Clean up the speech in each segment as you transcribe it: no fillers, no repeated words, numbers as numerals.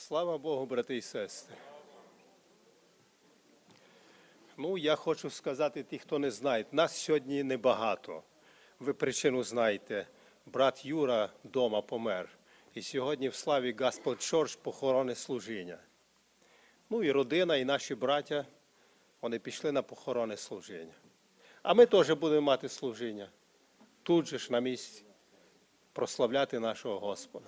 Слава Богу, брати і сестри. Я хочу сказати ті, хто не знає, нас сьогодні небагато. Ви причину знаєте. Брат Юра вдома помер. І сьогодні в Славі Gospel Church похоронне служіння. І родина, і наші браття, вони пішли на похоронне служіння. А ми теж будемо мати служіння. Тут же ж на місці прославляти нашого Господа.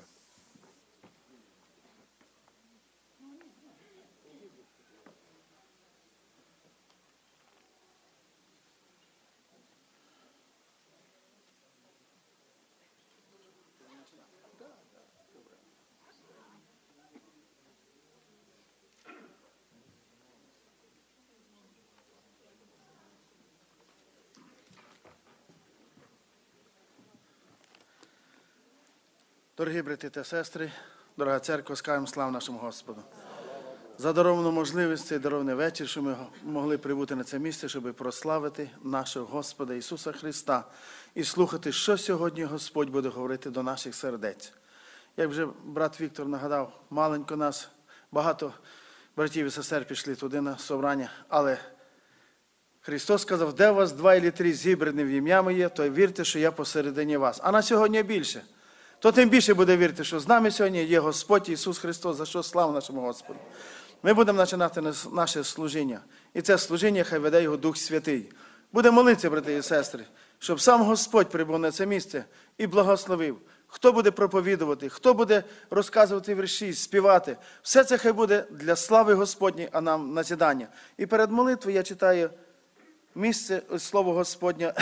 Дорогі брати та сестри, дорога церква, скажемо славу нашому Господу. За даровану можливість цей дарований вечір, що ми могли прибути на це місце, щоб прославити нашого Господа Ісуса Христа і слухати, що сьогодні Господь буде говорити до наших сердець. Як вже брат Віктор нагадав, маленько нас, багато братів і сестер пішли туди на собрання, але Христос сказав, де у вас 2 або 3 зібрані в ім'я моє, то вірте, що я посередині вас. А на сьогодні більше. То тим більше буде вірити, що з нами сьогодні є Господь Ісус Христос, за що слава нашому Господу. Ми будемо починати наше служіння. І це служіння хай веде його Дух Святий. Будемо молитися, брати і сестри, щоб сам Господь прибув на це місце і благословив. Хто буде проповідувати, хто буде розказувати вірші, співати. Все це хай буде для слави Господній, а нам назидання. І перед молитвою я читаю місце, слово Господнє.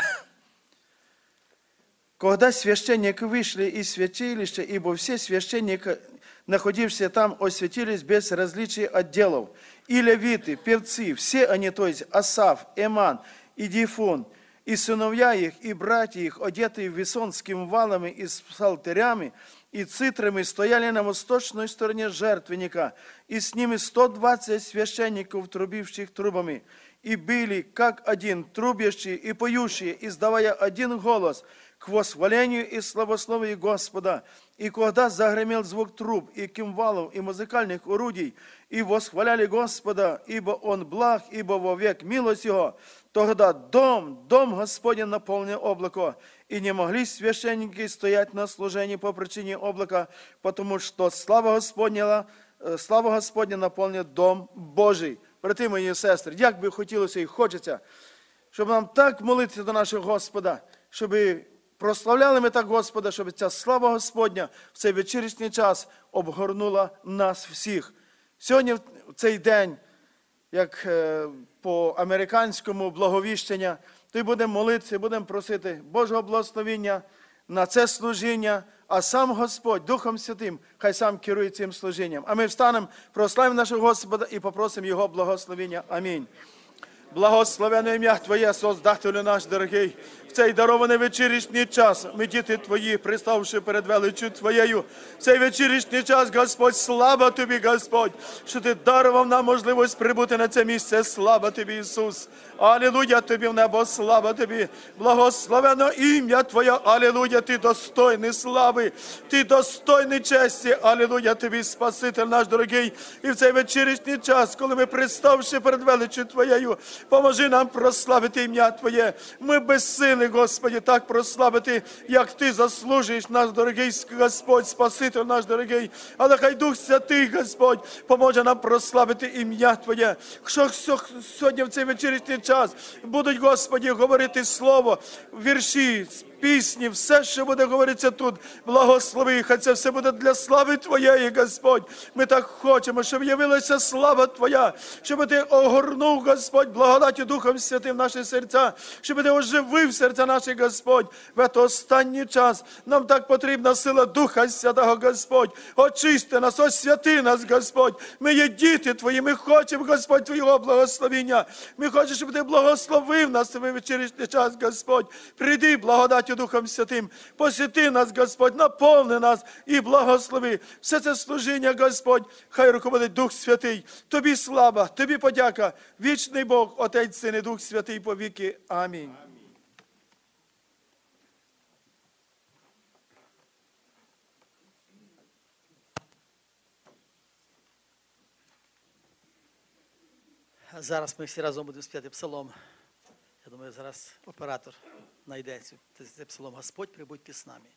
Когда священники вышли из святилища, ибо все священники, находившиеся там, осветились без различия отделов. И левиты, певцы, все они, то есть Асаф, Эман и Дифон, и сыновья их, и братья их, одетые весонскими валами и с псалтерями, и цитрами, стояли на восточной стороне жертвенника, и с ними 120 священников, трубивших трубами, и были, как один, трубящие и поющие, издавая один голос – к восхвалению и славословию Господа. И когда загремел звук труб и кимвалов и музыкальных орудий, и восхваляли Господа, ибо Он благ, ибо вовек милость Его, тогда дом Господень наполнил облако, и не могли священники стоять на служении по причине облака, потому что слава Господня наполнит дом Божий. Брати мої і сестри, як би хотілося і хочеться, щоб нам так молитися до нашого Господа, щоб прославляли ми так Господа, щоб ця слава Господня в цей вечірній час обгорнула нас всіх. Сьогодні, в цей день, як по американському благовіщення, то й будемо молитися, будемо просити Божого благословення на це служіння, а сам Господь Духом Святим хай сам керує цим служінням. А ми встанемо, прославимо нашого Господа і попросимо Його благословення. Амінь. Благословене ім'я Твоє, Создателю наш дорогий, в цей дарований вечірній час, ми, діти Твої, приставши перед величчю Твоєю, в цей вечірній час, Господь, слава Тобі, Господь, що Ти дарував нам можливість прибути на це місце, слава Тобі, Ісус. Алілуя Тобі в небо, слава Тобі, благословено ім'я Твоє, алілуя, Ти достойний слави, Ти достойний честі, алілуя Тобі, Спаситель наш дорогий, і в цей вечірній час, коли ми, приставши перед величчю Твоєю, поможи нам прославити ім'я Твоє. Ми без сили, Господи, так прославити, як Ти заслужуєш, наш дорогий Господь, Спаситель наш дорогий. Але хай Дух Святий, Господь, поможе нам прославити ім'я Твоє. Що сьогодні в цей вечірній час будуть, Господи, говорити слово, вірші, пісні, все, що буде говоритися тут, благослови, хай це все буде для слави Твоєї, Господь. Ми так хочемо, щоб явилася слава Твоя, щоб Ти огорнув, Господь, благодаттю Духом Святим наші серця, щоб Ти оживив серця наші, Господь. В цей останній час нам так потрібна сила Духа Святого, Господь. Очисти нас, освяти нас, Господь. Ми є діти Твої, ми хочемо, Господь, Твого благословення. Ми хочемо, щоб Ти благословив нас в вечірній час, Господь. Прийди, благодаттю Духом Святим, посіти нас, Господь, наповни нас і благослови. Все це служіння, Господь, хай руководить Дух Святий. Тобі слава, Тобі подяка. Вічний Бог, Отець, Син і Дух Святий повіки. Амінь. Зараз ми всі разом будемо співати псалом. Я думаю, зараз оператор знайде цей псалом. Господь, прибудьте з нами.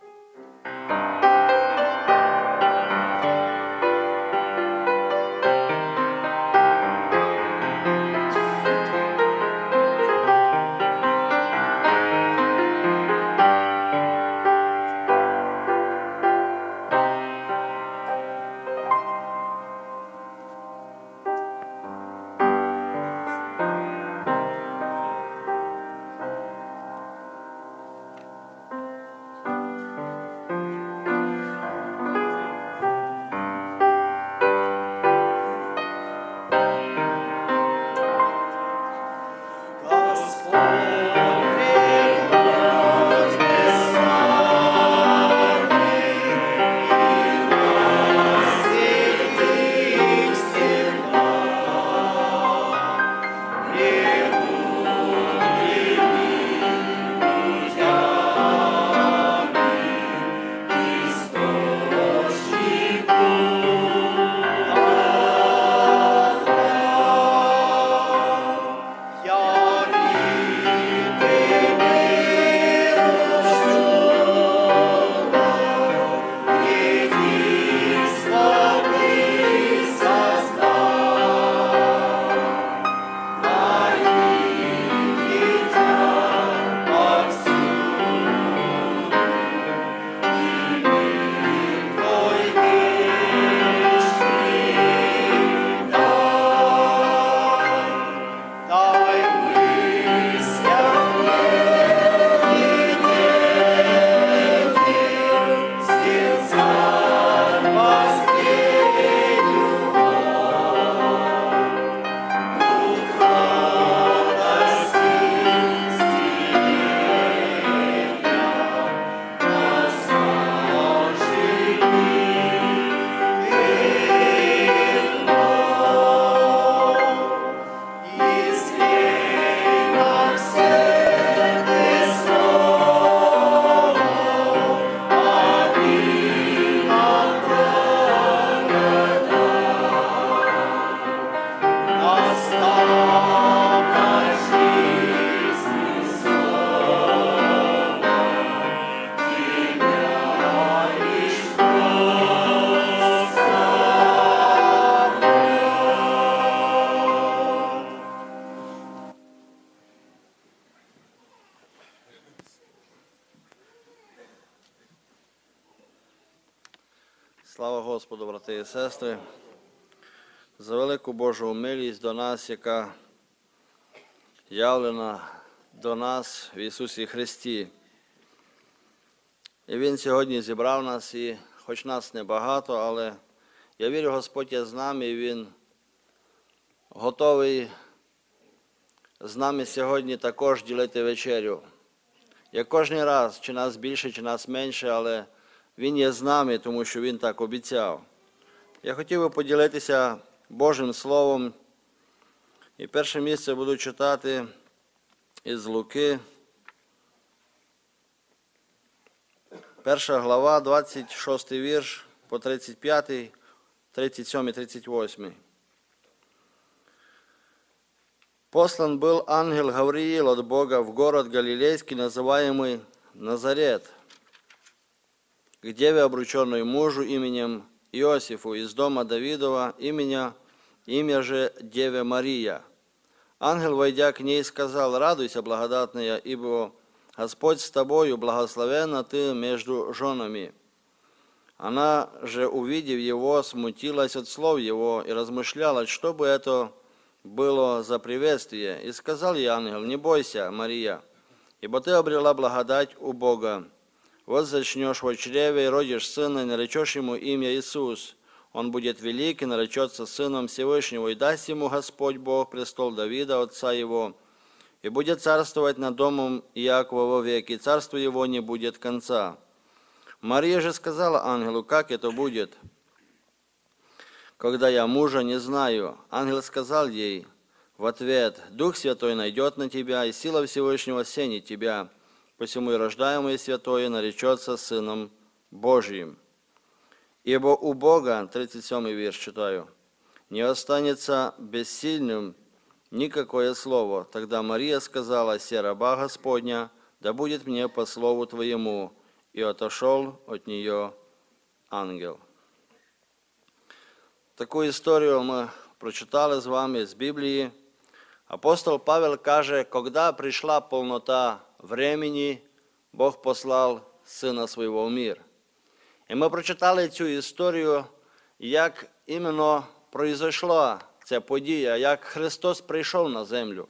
Слава Господу, брати і сестри, за велику Божу милість до нас, яка явлена до нас в Ісусі Христі. І Він сьогодні зібрав нас, і хоч нас небагато, але я вірю, Господь є з нами, і Він готовий з нами сьогодні також ділити вечерю. Як кожен раз, чи нас більше, чи нас менше, але Він є з нами, тому що Він так обіцяв. Я хотів би поділитися Божим Словом. І перше місце буду читати із Луки. 1 глава, 26 вірш по 35, 37, 38. Послан был ангел Гавриил от Бога в город Галилейский, называемый Назарет, к деве, обрученной мужу именем Иосифу из дома Давидова, имя же Деве Мария. Ангел, войдя к ней, сказал: «Радуйся, благодатная, ибо Господь с тобою, благословенна ты между женами». Она же, увидев его, смутилась от слов его и размышляла, что бы это было за приветствие. И сказал ей ангел: «Не бойся, Мария, ибо ты обрела благодать у Бога. Вот зачнешь во чреве и родишь сына, и наречешь ему имя Иисус. Он будет велик и наречется сыном Всевышнего, и даст ему Господь Бог престол Давида, отца его, и будет царствовать над домом Иакова вовек, и царство его не будет конца». Мария же сказала ангелу: «Как это будет, когда я мужа не знаю?» Ангел сказал ей в ответ: «Дух Святой найдет на тебя, и сила Всевышнего осенит тебя, посему и рождаемое святое наречется Сыном Божьим. Ибо у Бога», 37 вірш читаю, «не останется бессильным никакое слово. Тогда Мария сказала: «Се раба Господня, да будет мне по слову Твоему». И отошел от нее ангел. Таку історію ми прочитали з вами з Біблії. Апостол Павел каже: «Когда пришла полнота времени, Бог послал Сина Своего в мир». І ми прочитали цю історію, як іменно произошла ця подія, як Христос прийшов на землю.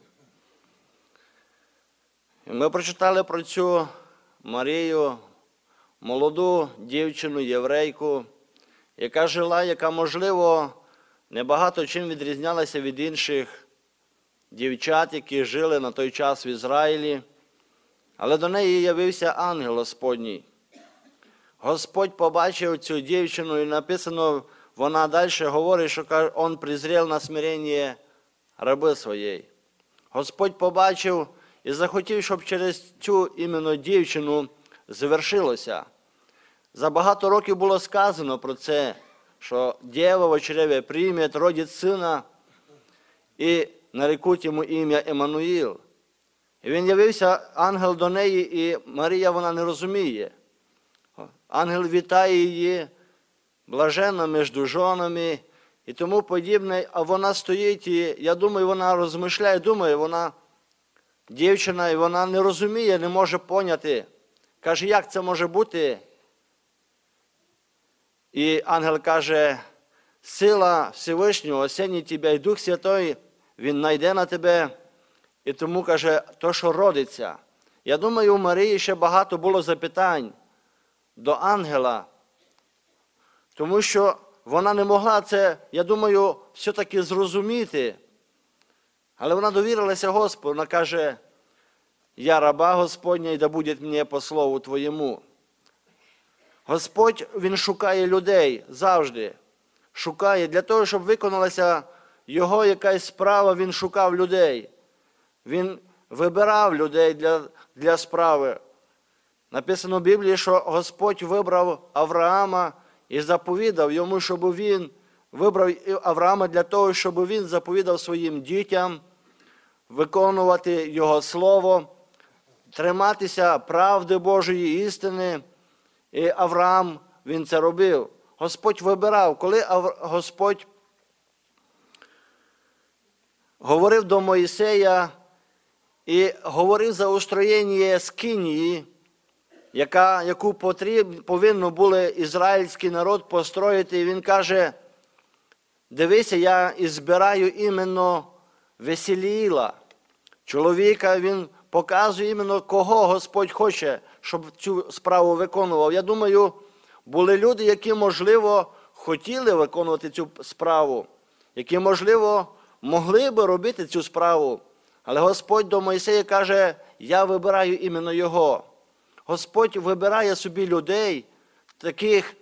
І ми прочитали про цю Марію, молоду дівчину, єврейку, яка жила, яка, можливо, небагато чим відрізнялася від інших дівчат, які жили на той час в Ізраїлі. Але до неї явився ангел Господній. Господь побачив цю дівчину, і написано, вона далі говорить, що «Он презрел на смирення раби своєї». Господь побачив і захотів, щоб через цю іменно дівчину звершилося. За багато років було сказано про це, що дєва в чреві прийме, родить сина, і нарекуть йому ім'я Еммануїл. І він явився, ангел до неї, і Марія, вона не розуміє. Ангел вітає її, блаженна між жонами і тому подібне, а вона стоїть, і я думаю, вона розмишляє, думає, вона дівчина, і вона не розуміє, не може поняти. Каже, як це може бути? І ангел каже: «Сила Всевишнього осінить тебе, і Дух Святой, Він найде на тебе». І тому каже, то, що родиться. Я думаю, у Марії ще багато було запитань до ангела, тому що вона не могла це, я думаю, все-таки зрозуміти. Але вона довірилася Господу, вона каже: «Я раба Господня, і да буде мені по слову Твоєму». Господь, Він шукає людей завжди. Шукає. Для того, щоб виконалася Його якась справа, Він шукав людей. Він вибирав людей для справи. Написано в Біблії, що Господь вибрав Авраама і заповідав йому, щоб він вибрав Авраама для того, щоб він заповідав своїм дітям виконувати Його слово, триматися правди Божої, істини. І Авраам, він це робив. Господь вибирав. Коли Господь говорив до Мойсея і говорив за устроєння скинії, яку повинен був ізраїльський народ построїти, і він каже: «Дивися, я ізбираю іменно Веселіїла». Чоловіка, він показує іменно, кого Господь хоче, щоб цю справу виконував. Я думаю, були люди, які, можливо, хотіли виконувати цю справу, які, можливо, могли би робити цю справу. Але Господь до Мойсея каже: «Я вибираю іменно його». Господь вибирає собі людей, таких,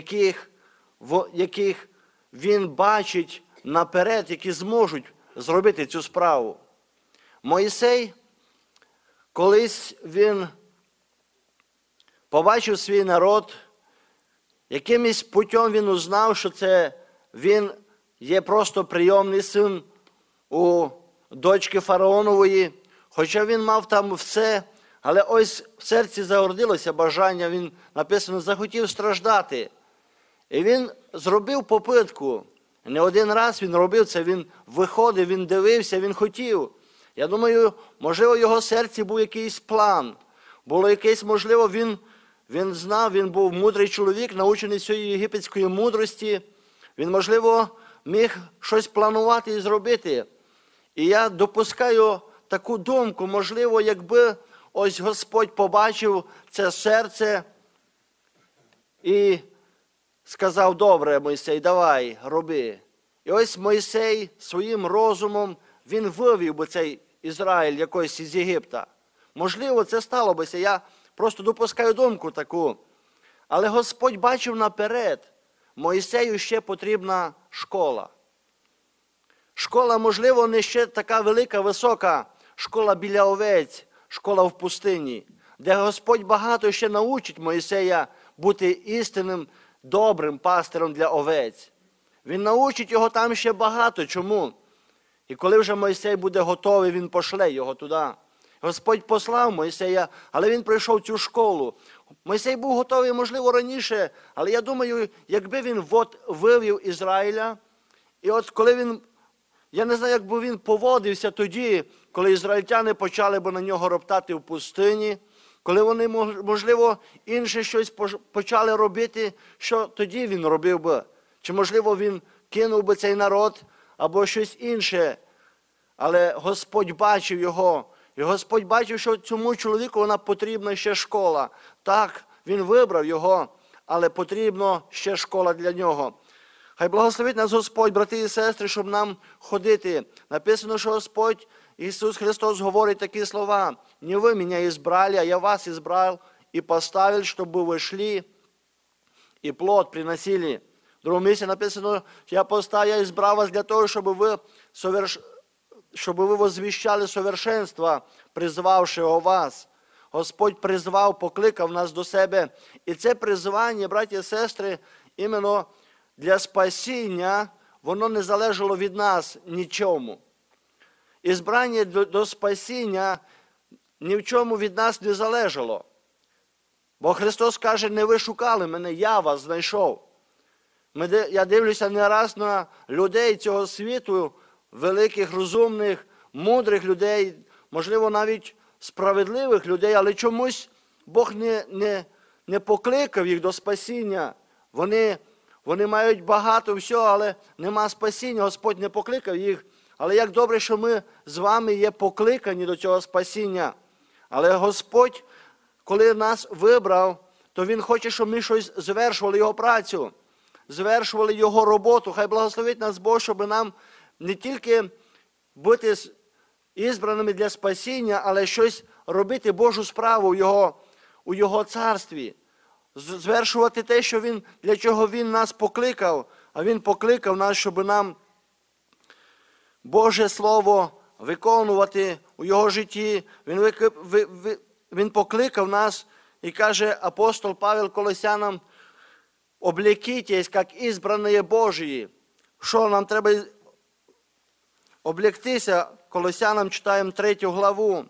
яких Він бачить наперед, які зможуть зробити цю справу. Мойсей, колись він побачив свій народ, якимось путем він узнав, що він є просто прийомний син у дочки фараонової, хоча він мав там все, але ось в серці загордилося бажання, він, написано, захотів страждати. І він зробив попитку. Не один раз він робив це, він виходив, він дивився, він хотів. Я думаю, можливо, в його серці був якийсь план. Було якесь, можливо, він знав, він був мудрий чоловік, научений всієї єгипетської мудрості. Він, можливо, міг щось планувати і зробити. І я допускаю таку думку, можливо, якби ось Господь побачив це серце і сказав: «Добре, Мойсей, давай, роби». І ось Мойсей своїм розумом, він вивів би цей Ізраїль якось із Єгипта. Можливо, це стало бися, я просто допускаю думку таку. Але Господь бачив наперед, Мойсею ще потрібна школа. Школа, можливо, не ще така велика, висока, школа біля овець, школа в пустині, де Господь багато ще научить Мойсея бути істинним, добрим пастирем для овець. Він научить його там ще багато. Чому? І коли вже Мойсей буде готовий, він пошле його туди. Господь послав Мойсея, але він пройшов цю школу. Мойсей був готовий, можливо, раніше, але я думаю, якби він вивів Ізраїля, і от коли він, я не знаю, як би він поводився тоді, коли ізраїльтяни почали б на нього роптати в пустині, коли вони, можливо, інше щось почали робити, що тоді він робив би. Чи, можливо, він кинув би цей народ, або щось інше. Але Господь бачив його. І Господь бачив, що цьому чоловіку вона потрібна ще школа. Так, він вибрав його, але потрібна ще школа для нього. Хай благословить нас Господь, брати і сестри, щоб нам ходити. Написано, що Господь Ісус Христос говорить такі слова. «Не ви мене избрали, а я вас избрал и поставил, чтобы вы шли и плод приносили». В другому місці написано, я избрав вас для того, щоб ви возвіщали совершенство, призвавшого вас. Господь призвав, покликав нас до себе. І це призвання, браті і сестри, іменно для спасіння, воно не залежало від нас нічому. Ізбрання до спасіння ні в чому від нас не залежало. Бо Христос каже, не ви шукали мене, я вас знайшов. Я дивлюся не раз на людей цього світу, великих, розумних, мудрих людей, можливо, навіть справедливих людей, але чомусь Бог не покликав їх до спасіння. Вони мають багато всього, але нема спасіння, Господь не покликав їх. Але як добре, що ми з вами є покликані до цього спасіння. Але Господь, коли нас вибрав, то Він хоче, щоб ми щось звершували Його працю, звершували Його роботу. Хай благословить нас Бог, щоб нам не тільки бути ізбраними для спасіння, але щось робити Божу справу у Його царстві. Звершувати те, для чого Він нас покликав. А Він покликав нас, щоб нам Боже Слово виконувати у Його житті. Він покликав нас і каже апостол Павел Колосянам, «Облекитесь, як ізбрані Божії». Що нам треба облектися? Колосянам читаємо 3 главу.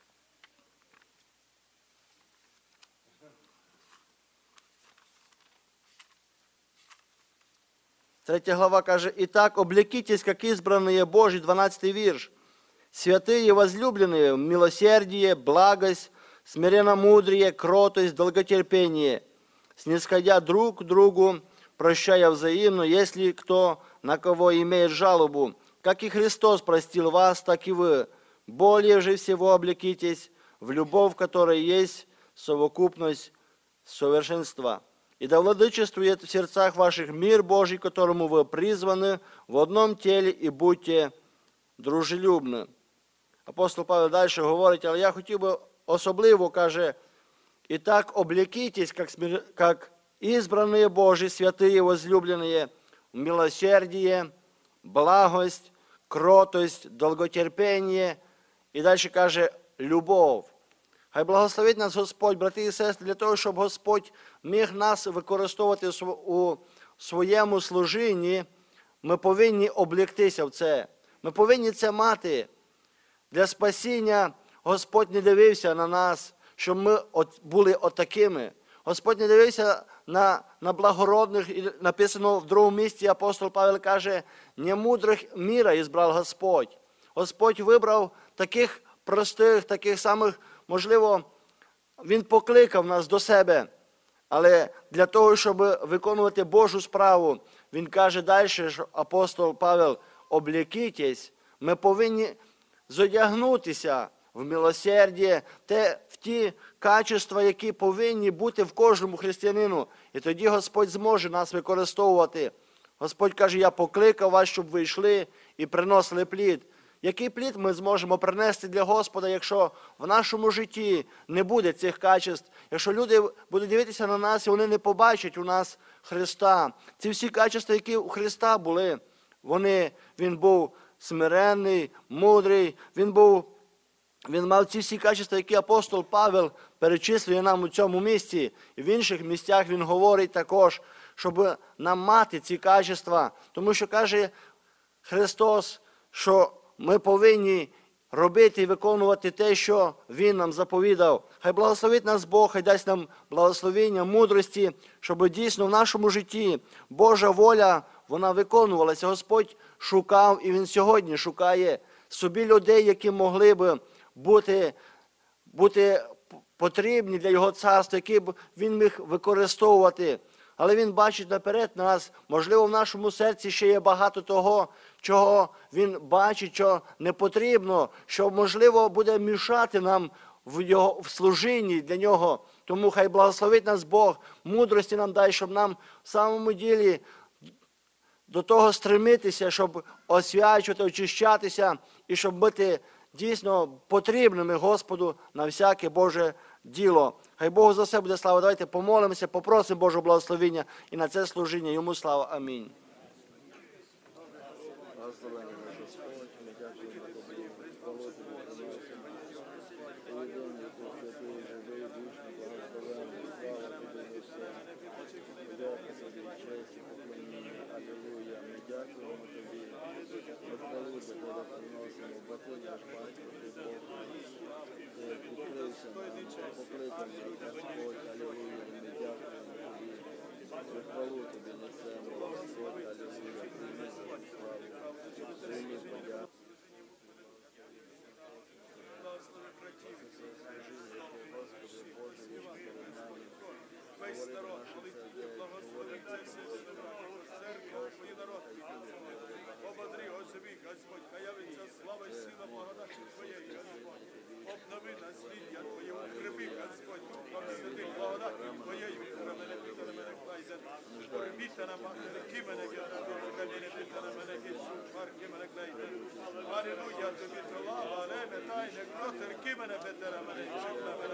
3 глава каже, «Итак, облекитесь, как избранные Божьи», 12 вірш. «Святые возлюбленные, милосердие, благость, смиренномудрие, кротость, долготерпение, снисходя друг к другу, прощая взаимно, если кто на кого имеет жалобу. Как и Христос простил вас, так и вы. Более же всего облекитесь в любовь, которая есть совокупность совершенства. И да владычествует в сердцах ваших мир Божий, которому вы призваны в одном теле, и будьте дружелюбны». Апостол Павел далі говорить, але я хотів би особливо, каже, «І так облекитесь, как избранные Божьи, святые, возлюбленные, в милосердие, благость, кротость, долготерпение». І далі каже, «любов». Хай благословить нас Господь, брати і сестри, для того, щоб Господь міг нас використовувати у своєму служінні, ми повинні обліктися в це. Ми повинні це мати. Для спасіння Господь не дивився на нас, щоб ми були отакими. Господь не дивився на благородних, і написано в другому місці, апостол Павел каже, «Не мудрих міра ізбрав Господь». Господь вибрав таких простих, таких самих, можливо, Він покликав нас до себе, але для того, щоб виконувати Божу справу, Він каже далі, що апостол Павел, «Облекитесь», ми повинні зодягнутися в милосердя, в ті качества, які повинні бути в кожному християнину. І тоді Господь зможе нас використовувати. Господь каже, «Я покликав вас, щоб ви йшли і приносили плід». Який плід ми зможемо принести для Господа, якщо в нашому житті не буде цих качеств, якщо люди будуть дивитися на нас і вони не побачать у нас Христа. Ці всі качества, які у Христа були, Він був смиренний, мудрий, він мав ці всі качества, які апостол Павел перечислює нам у цьому місці. І в інших місцях він говорить також, щоб нам мати ці качества. Тому що каже Христос, що ми повинні робити і виконувати те, що Він нам заповідав. Хай благословить нас Бог, хай дасть нам благословення, мудрості, щоб дійсно в нашому житті Божа воля, вона виконувалася. Господь шукав, і Він сьогодні шукає собі людей, які могли б бути потрібні для Його царства, які б Він міг використовувати. Але Він бачить наперед нас, можливо, в нашому серці ще є багато того, чого Він бачить, що не потрібно, що, можливо, буде мішати нам в служінні для Нього. Тому хай благословить нас Бог, мудрості нам дай, щоб нам в самому ділі до того стремитися, щоб освячувати, очищатися і щоб бути дійсно потрібними Господу на всяке Боже діло. Хай Богу за все буде слава. Давайте помолимося, попросимо Божого благословення і на це служіння. Йому слава. Амінь. Весь народ, молитві, благослови церкву, твої народ. Ободри, оживи, Господь, хай явиться слава і сила благодаті Твоєї, Господь. Обнови насліддя Твоє, укрепи, Господь, благослови благодаті Твоєї, мене пита на мене клайде. Орбіта на мене, ки мене гетра, мене пита на мене гетсу, парки мене клайде. Алілуя, тобі слава, алеле, тайне, кротер, ки мене пита на мене, чекна мене,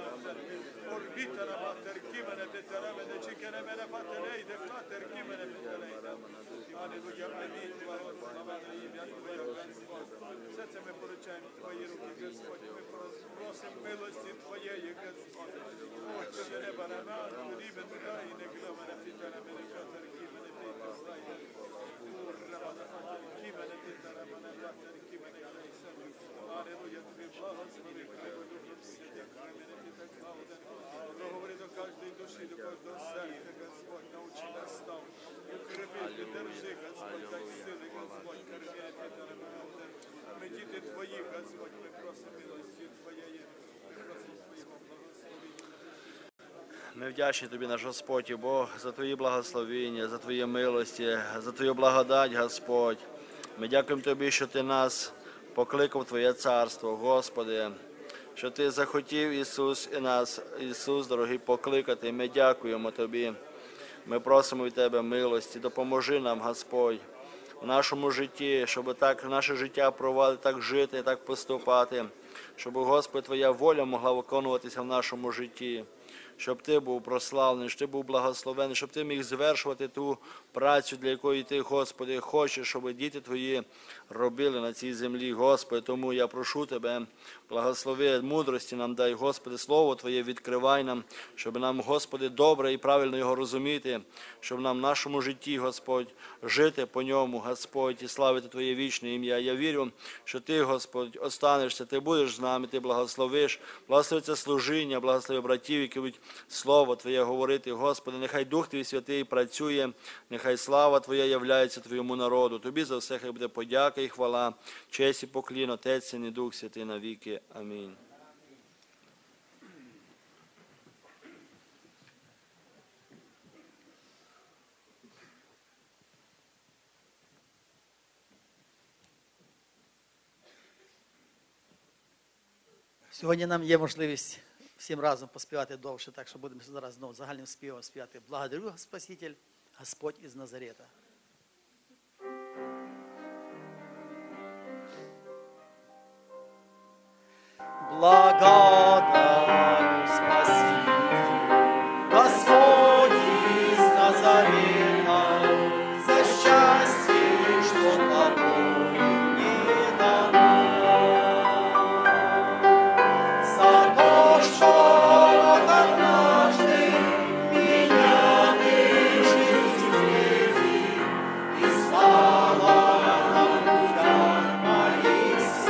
орбіта на матер, ки мене пита на мене, чекне мене, пателейде, клатер, ки мене пита лейде. Алілуя, амінь, благословенне ім'я Твоє, Господь. Все це ми поручаємо в Твої руки, Господь. Ми просимо милості Твоєї, Господь. Ось тобі неба на нас, ріби туди, і не гля мене, пита на мене, клатер, ки мене пита слайде. Урра, мене, ки мене пита на мене, клатер, ки мене клейся. Алілуя, тобі благослови, хай Богу всі, дякую мене, пита клауде. Проговори до кожної душі, до кожного серця, Господь, научи нас став. Укрепи, піддержи, Господь, дай сили, Господь, карміє, пита на мене. Ми діти Твої, Господь, ми просимо милості Твоєї, ми просимо Твоєго благословення. Ми вдячні Тобі, наш Господь і Бог, за Твої благословення, за Твої милості, за Твою благодать, Господь. Ми дякуємо Тобі, що Ти нас покликав в Твоє царство, Господи, що Ти захотів, Ісус, і нас, Ісус, дорогий, покликати. Ми дякуємо Тобі. Ми просимо від Тебе милості, допоможи нам, Господь, в нашому житті, щоб так наше життя провадити, так жити, так поступати, щоб, Господь, Твоя воля могла виконуватися в нашому житті, щоб Ти був прославлений, щоб Ти був благословений, щоб Ти міг звершувати ту працю, для якої Ти, Господи, хочеш, щоб діти Твої робили на цій землі, Господи. Тому я прошу Тебе, благослови, мудрості нам дай, Господи, Слово Твоє відкривай нам, щоб нам, Господи, добре і правильно його розуміти, щоб нам в нашому житті, Господь, жити по ньому, Господь, і славити Твоє вічне ім'я. Я вірю, що Ти, Господь, останешся, Ти будеш з нами, Ти благословиш, благослови це служіння, благослови братів, які будуть Слово Твоє говорити, Господи, нехай Дух Твій Святий працює, нехай слава Твоя являється Твоєму народу. Тобі за все хай буде подяка і хвала, честь і поклін, Отець, Син і Дух Святий навіки. Амінь. Сьогодні нам є можливість всім разом поспівати довше, так що будемо зараз знову загальним співом співати. Благодарю, Спаситель, Господь із Назарета. Благодарю, Спаситель, Господь из Назарета, за счастье, что тобой мне дано. За то, что однажды меня ты в жизнь встретил, и слава на путях моих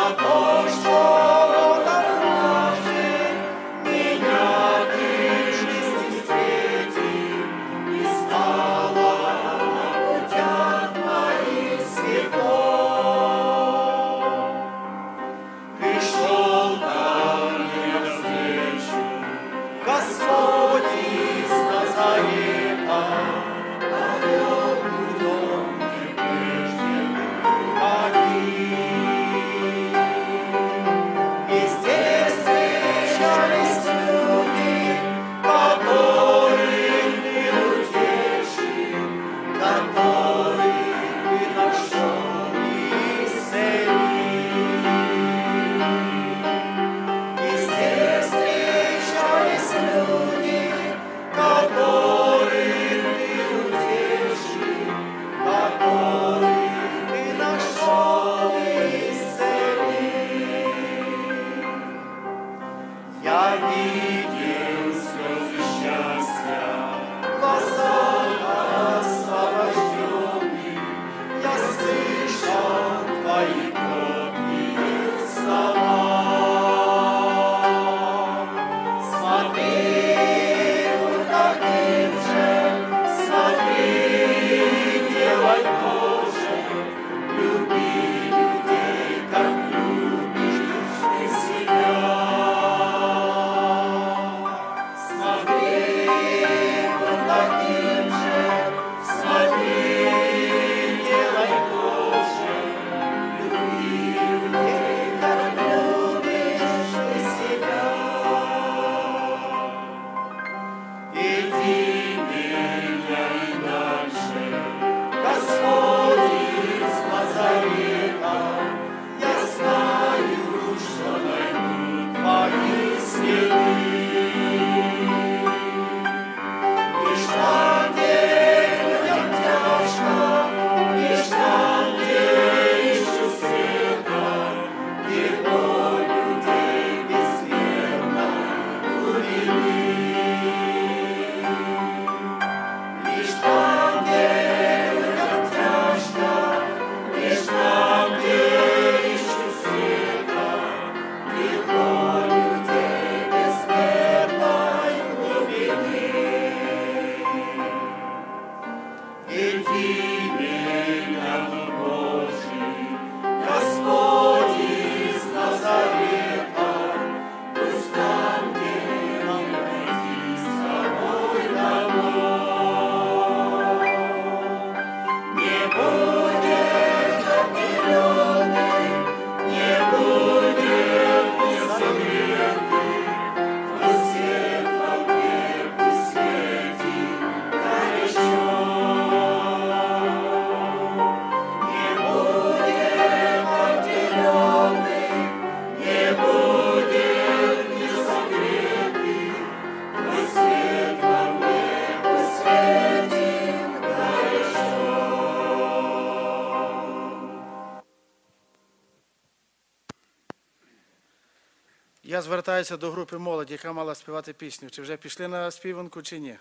Я звертаюся до групи молоді, яка мала співати пісню. Чи вже пішли на співанку, чи ні?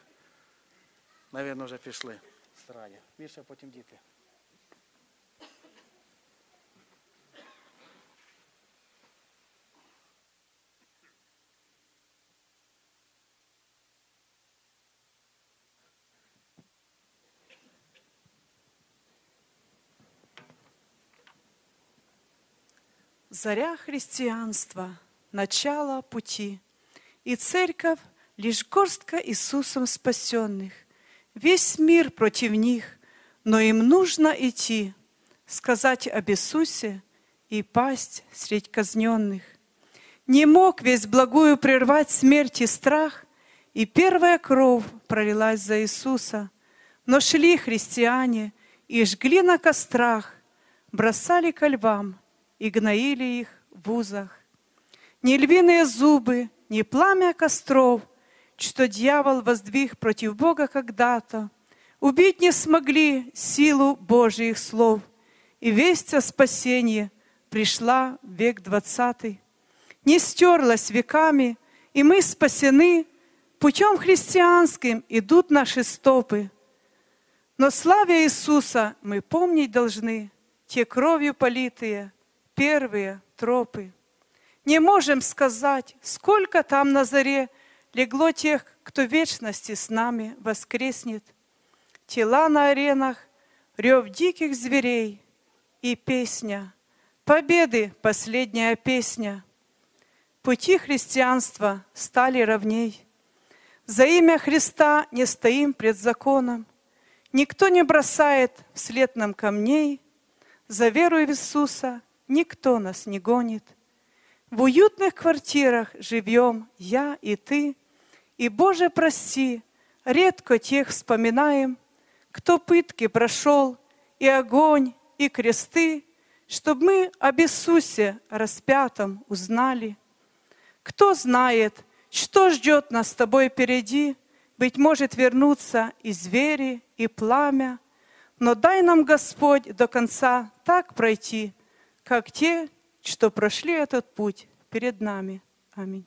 Навірно, вже пішли. Старання. Більше потім діти. Заря христианства, начало пути, и церковь лишь горстка Иисусом спасенных. Весь мир против них, но им нужно идти, сказать об Иисусе и пасть средь казненных. Не мог весь благую прервать смерть и страх, и первая кровь пролилась за Иисуса. Но шли христиане и жгли на кострах, бросали ко львам и гноили их в узах. Ни львиные зубы, ни пламя костров, что дьявол воздвиг против Бога когда-то, убить не смогли силу Божьих слов, и весть о спасении пришла в век 20. Не стерлась веками, и мы спасены, путем христианским идут наши стопы. Но славя Иисуса мы помнить должны те кровью политые, первые, тропы. Не можем сказать, сколько там на заре легло тех, кто в вечности с нами воскреснет. Тела на аренах, рев диких зверей и песня, победы последняя песня. Пути христианства стали ровней. За имя Христа не стоим пред законом. Никто не бросает вслед нам камней. За веру в Иисуса никто нас не гонит. В уютных квартирах живем я и ты. И, Боже, прости, редко тех вспоминаем, кто пытки прошел, и огонь, и кресты, чтоб мы об Иисусе распятом узнали. Кто знает, что ждет нас с тобой впереди, быть может, вернуться и звери, и пламя, но дай нам, Господь, до конца так пройти, как те, что прошли этот путь перед нами. Аминь.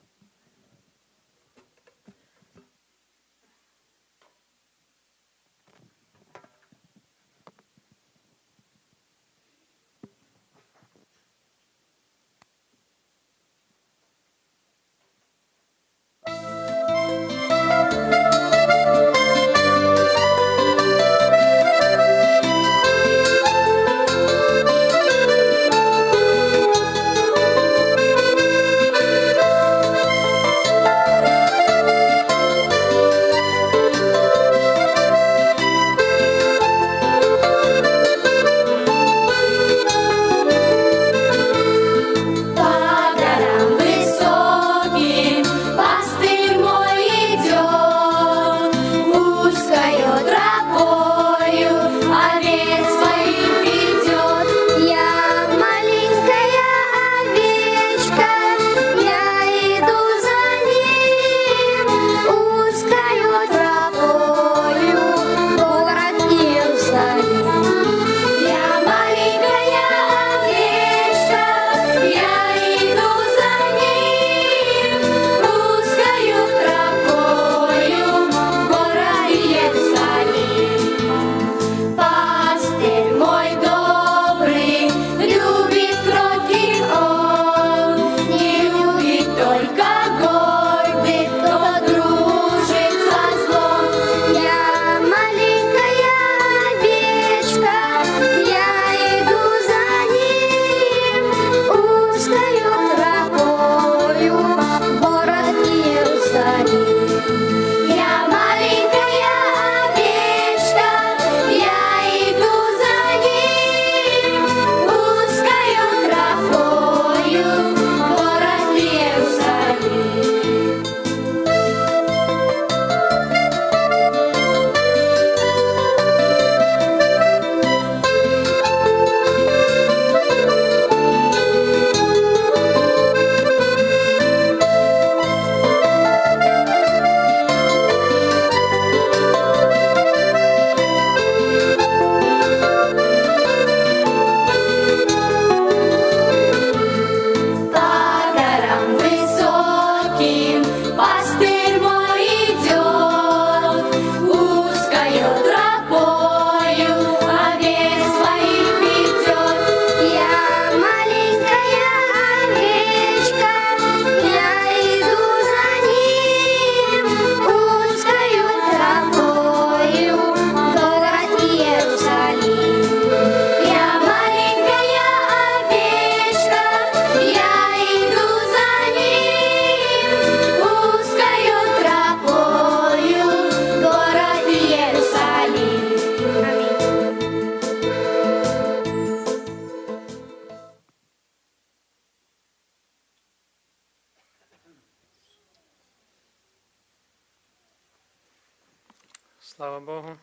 Слава Богу.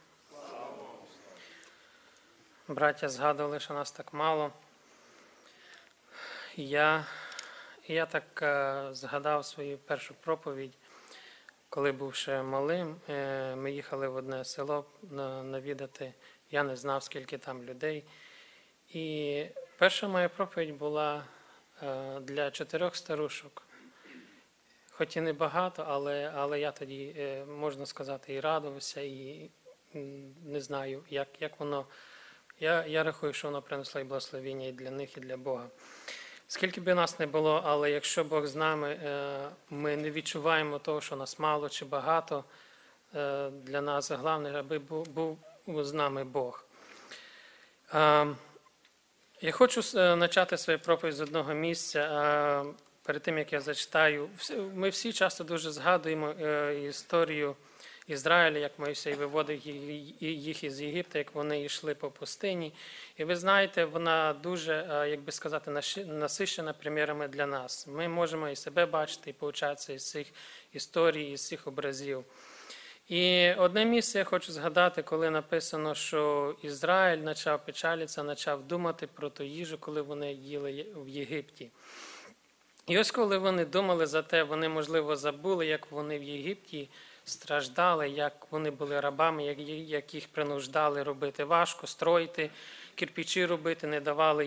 Браття згадували, що нас так мало. Я так згадав свою першу проповідь, коли був ще малим. Ми їхали в одне село навідати, я не знав, скільки там людей. І перша моя проповідь була для 4 старушок. Хоч і не багато, але я тоді, можна сказати, і радувався, і не знаю, як воно. Я рахую, що воно принесло і благословення і для них, і для Бога. скільки б нас не було, але якщо Бог з нами, ми не відчуваємо того, що нас мало чи багато, для нас головне, аби був з нами Бог. Я хочу почати свою проповідь з одного місця. Перед тим, як я зачитаю, ми всі часто дуже згадуємо історію Ізраїля, як Мойсей виводив їх із Єгипта, як вони йшли по пустині. І ви знаєте, вона дуже, як би сказати, насичена примірами для нас. Ми можемо і себе бачити, і повчатися із цих історій, із цих образів. І одне місце я хочу згадати, коли написано, що Ізраїль почав печалитися, почав думати про ту їжу, коли вони їли в Єгипті. І ось коли вони думали за те, вони, можливо, забули, як вони в Єгипті страждали, як вони були рабами, як їх принуждали робити важко, строїти, кирпичі робити, не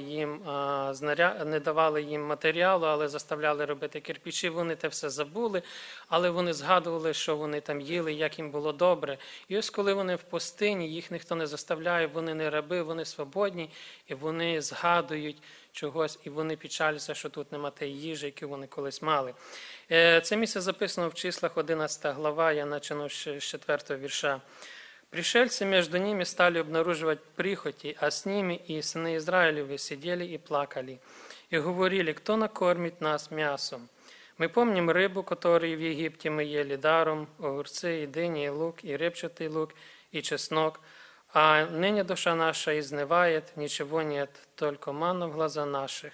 давали їм матеріалу, але заставляли робити кирпичі. Вони те все забули, але вони згадували, що вони там їли, як їм було добре. І ось коли вони в пустині, їх ніхто не заставляє, вони не раби, вони свободні, і вони згадують чогось, і вони печаляться, що тут нема тієї їжі, яку вони колись мали. Це місце записано в числах 11 глава, я почну з 4 вірша. «Пришельцы между ними стали обнаруживать прихоти, а с ними и сыны Израилевы сидели и плакали, и говорили, кто накормит нас мясом? Мы помним рыбу, которую в Египте мы ели даром, огурцы, и дыни, и лук, и репчатый лук, и чеснок, а ныне душа наша изнывает, ничего нет, только манна в глаза наших».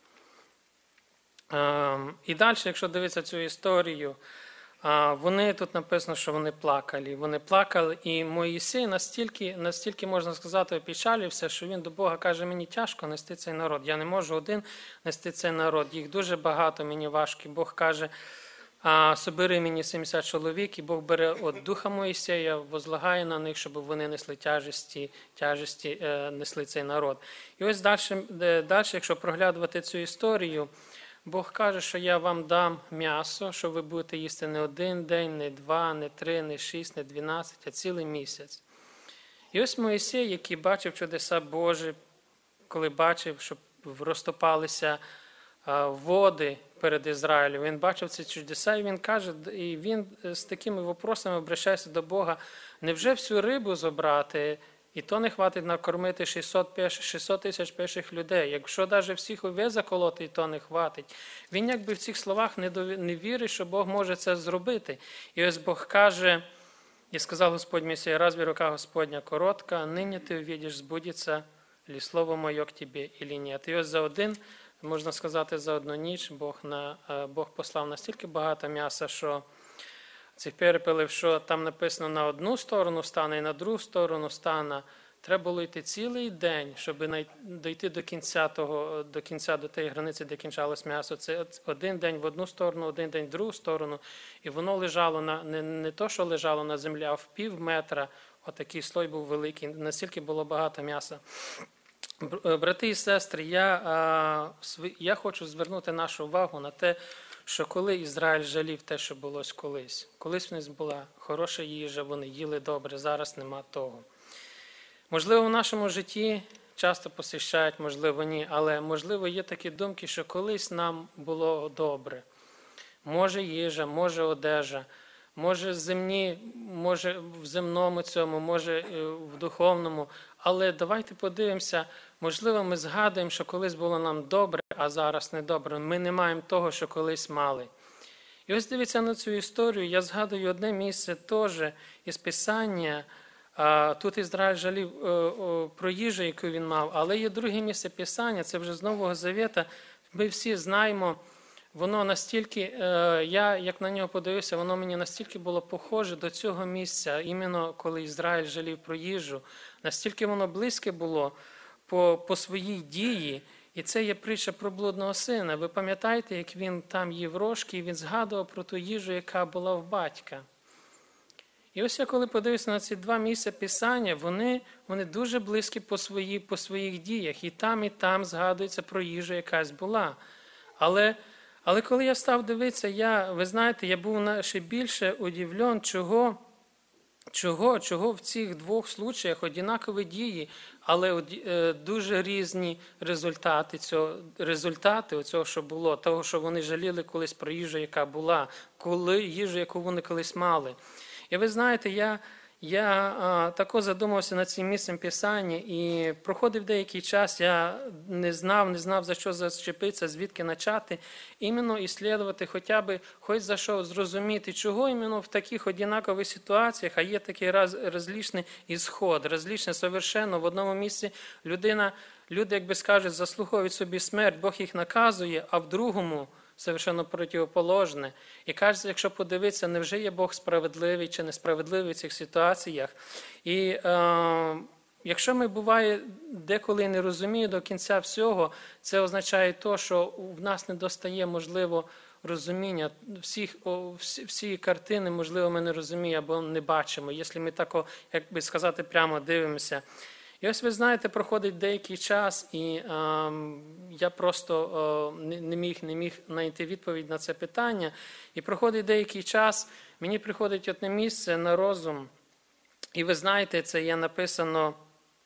І далі, якщо дивитися цю історію, вони тут написано, що вони плакали, і Моїсей настільки, можна сказати, опечалився, що він до Бога каже, мені тяжко нести цей народ, я не можу один нести цей народ, їх дуже багато, мені важко. Бог каже, собери мені 70 чоловік, і Бог бере от духа Моїсея, возлагає на них, щоб вони несли тяжесті несли цей народ. І ось далі, якщо проглядувати цю історію, Бог каже, що я вам дам м'ясо, що ви будете їсти не один день, не 2, не 3, не 6, не 12, а цілий місяць. І ось Моїсей, який бачив чудеса Божі, коли бачив, що розтопалися води перед Ізраїлем, він бачив ці чудеса, і він каже, і він з такими вопросами обращається до Бога, невже всю рибу забрати, і то не хватить накормити 600 тисяч перших людей. Якщо навіть всіх овець заколоти, і то не хватить. Він якби в цих словах не вірить, що Бог може це зробити. І ось Бог каже, і сказав Господь Моїсею, разве рука Господня коротка, нині ти увидиш, збудеться ли слово моє к тебе, или нет. І ось можна сказати, за одну ніч Бог послав настільки багато м'яса, що цих перепелів, що там написано на одну сторону стане і на другу сторону стане, треба було йти цілий день, щоб дійти до кінця до тієї границі, де кінчалось м'ясо. Це один день в одну сторону, один день в другу сторону. І воно лежало, не то, що лежало на землі, а в пів метра. Отакий слой був великий, настільки було багато м'яса. Брати і сестри, я хочу звернути нашу увагу на те, що коли Ізраїль жалів те, що було колись в них була хороша їжа, вони їли добре, зараз нема того. Можливо, в нашому житті часто посвящають, можливо, ні, але, можливо, є такі думки, що колись нам було добре. Може їжа, може одежа, може в земному цьому, може в духовному, але давайте подивимося, можливо, ми згадуємо, що колись було нам добре, а зараз не добре. Ми не маємо того, що колись мали. І ось дивіться на цю історію, я згадую одне місце теж із Писання. Тут Ізраїль жалів про їжу, яку він мав, але є друге місце Писання, це вже з Нового Завета. Ми всі знаємо, воно настільки, я як на нього подивився, воно мені настільки було похоже до цього місця, іменно коли Ізраїль жалів про їжу, настільки воно близьке було по своїй дії. І це є притча про блудного сина. Ви пам'ятаєте, як він там їв рожки, і він згадував про ту їжу, яка була в батька. І ось я коли подивився на ці два місця Писання, вони дуже близькі по своїх діях. І там згадується про їжу, якась була. Але коли я став дивитися, ви знаєте, я був ще більше удивлен, чого в цих двох случаях однакові дії, але дуже різні результати цього, що було, того, що вони жаліли колись про їжу, яка була, їжу, яку вони колись мали. І ви знаєте, я тако задумався над цим місцем Писання, і проходив деякий час, я не знав, за що зачепитися, звідки почати, іменно іслідувати, хоч за що зрозуміти, чого іменно в таких однакових ситуаціях, а є такий розлічний ісход, розлічний совершенно. В одному місці люди, як би скажуть, заслуговують собі смерть, Бог їх наказує, а в другому совершенно противоположне. І кажеться, якщо подивитися, невже є Бог справедливий чи несправедливий в цих ситуаціях. І якщо ми, буває, деколи не розуміємо до кінця всього, це означає то, що в нас не достає, можливо, розуміння всі картини, можливо, ми не розуміємо або не бачимо, якщо ми так, як би сказати, прямо дивимося. І ось ви знаєте, проходить деякий час, і я просто не міг знайти відповідь на це питання. І проходить деякий час, мені приходить одне місце на розум, і ви знаєте, це є написано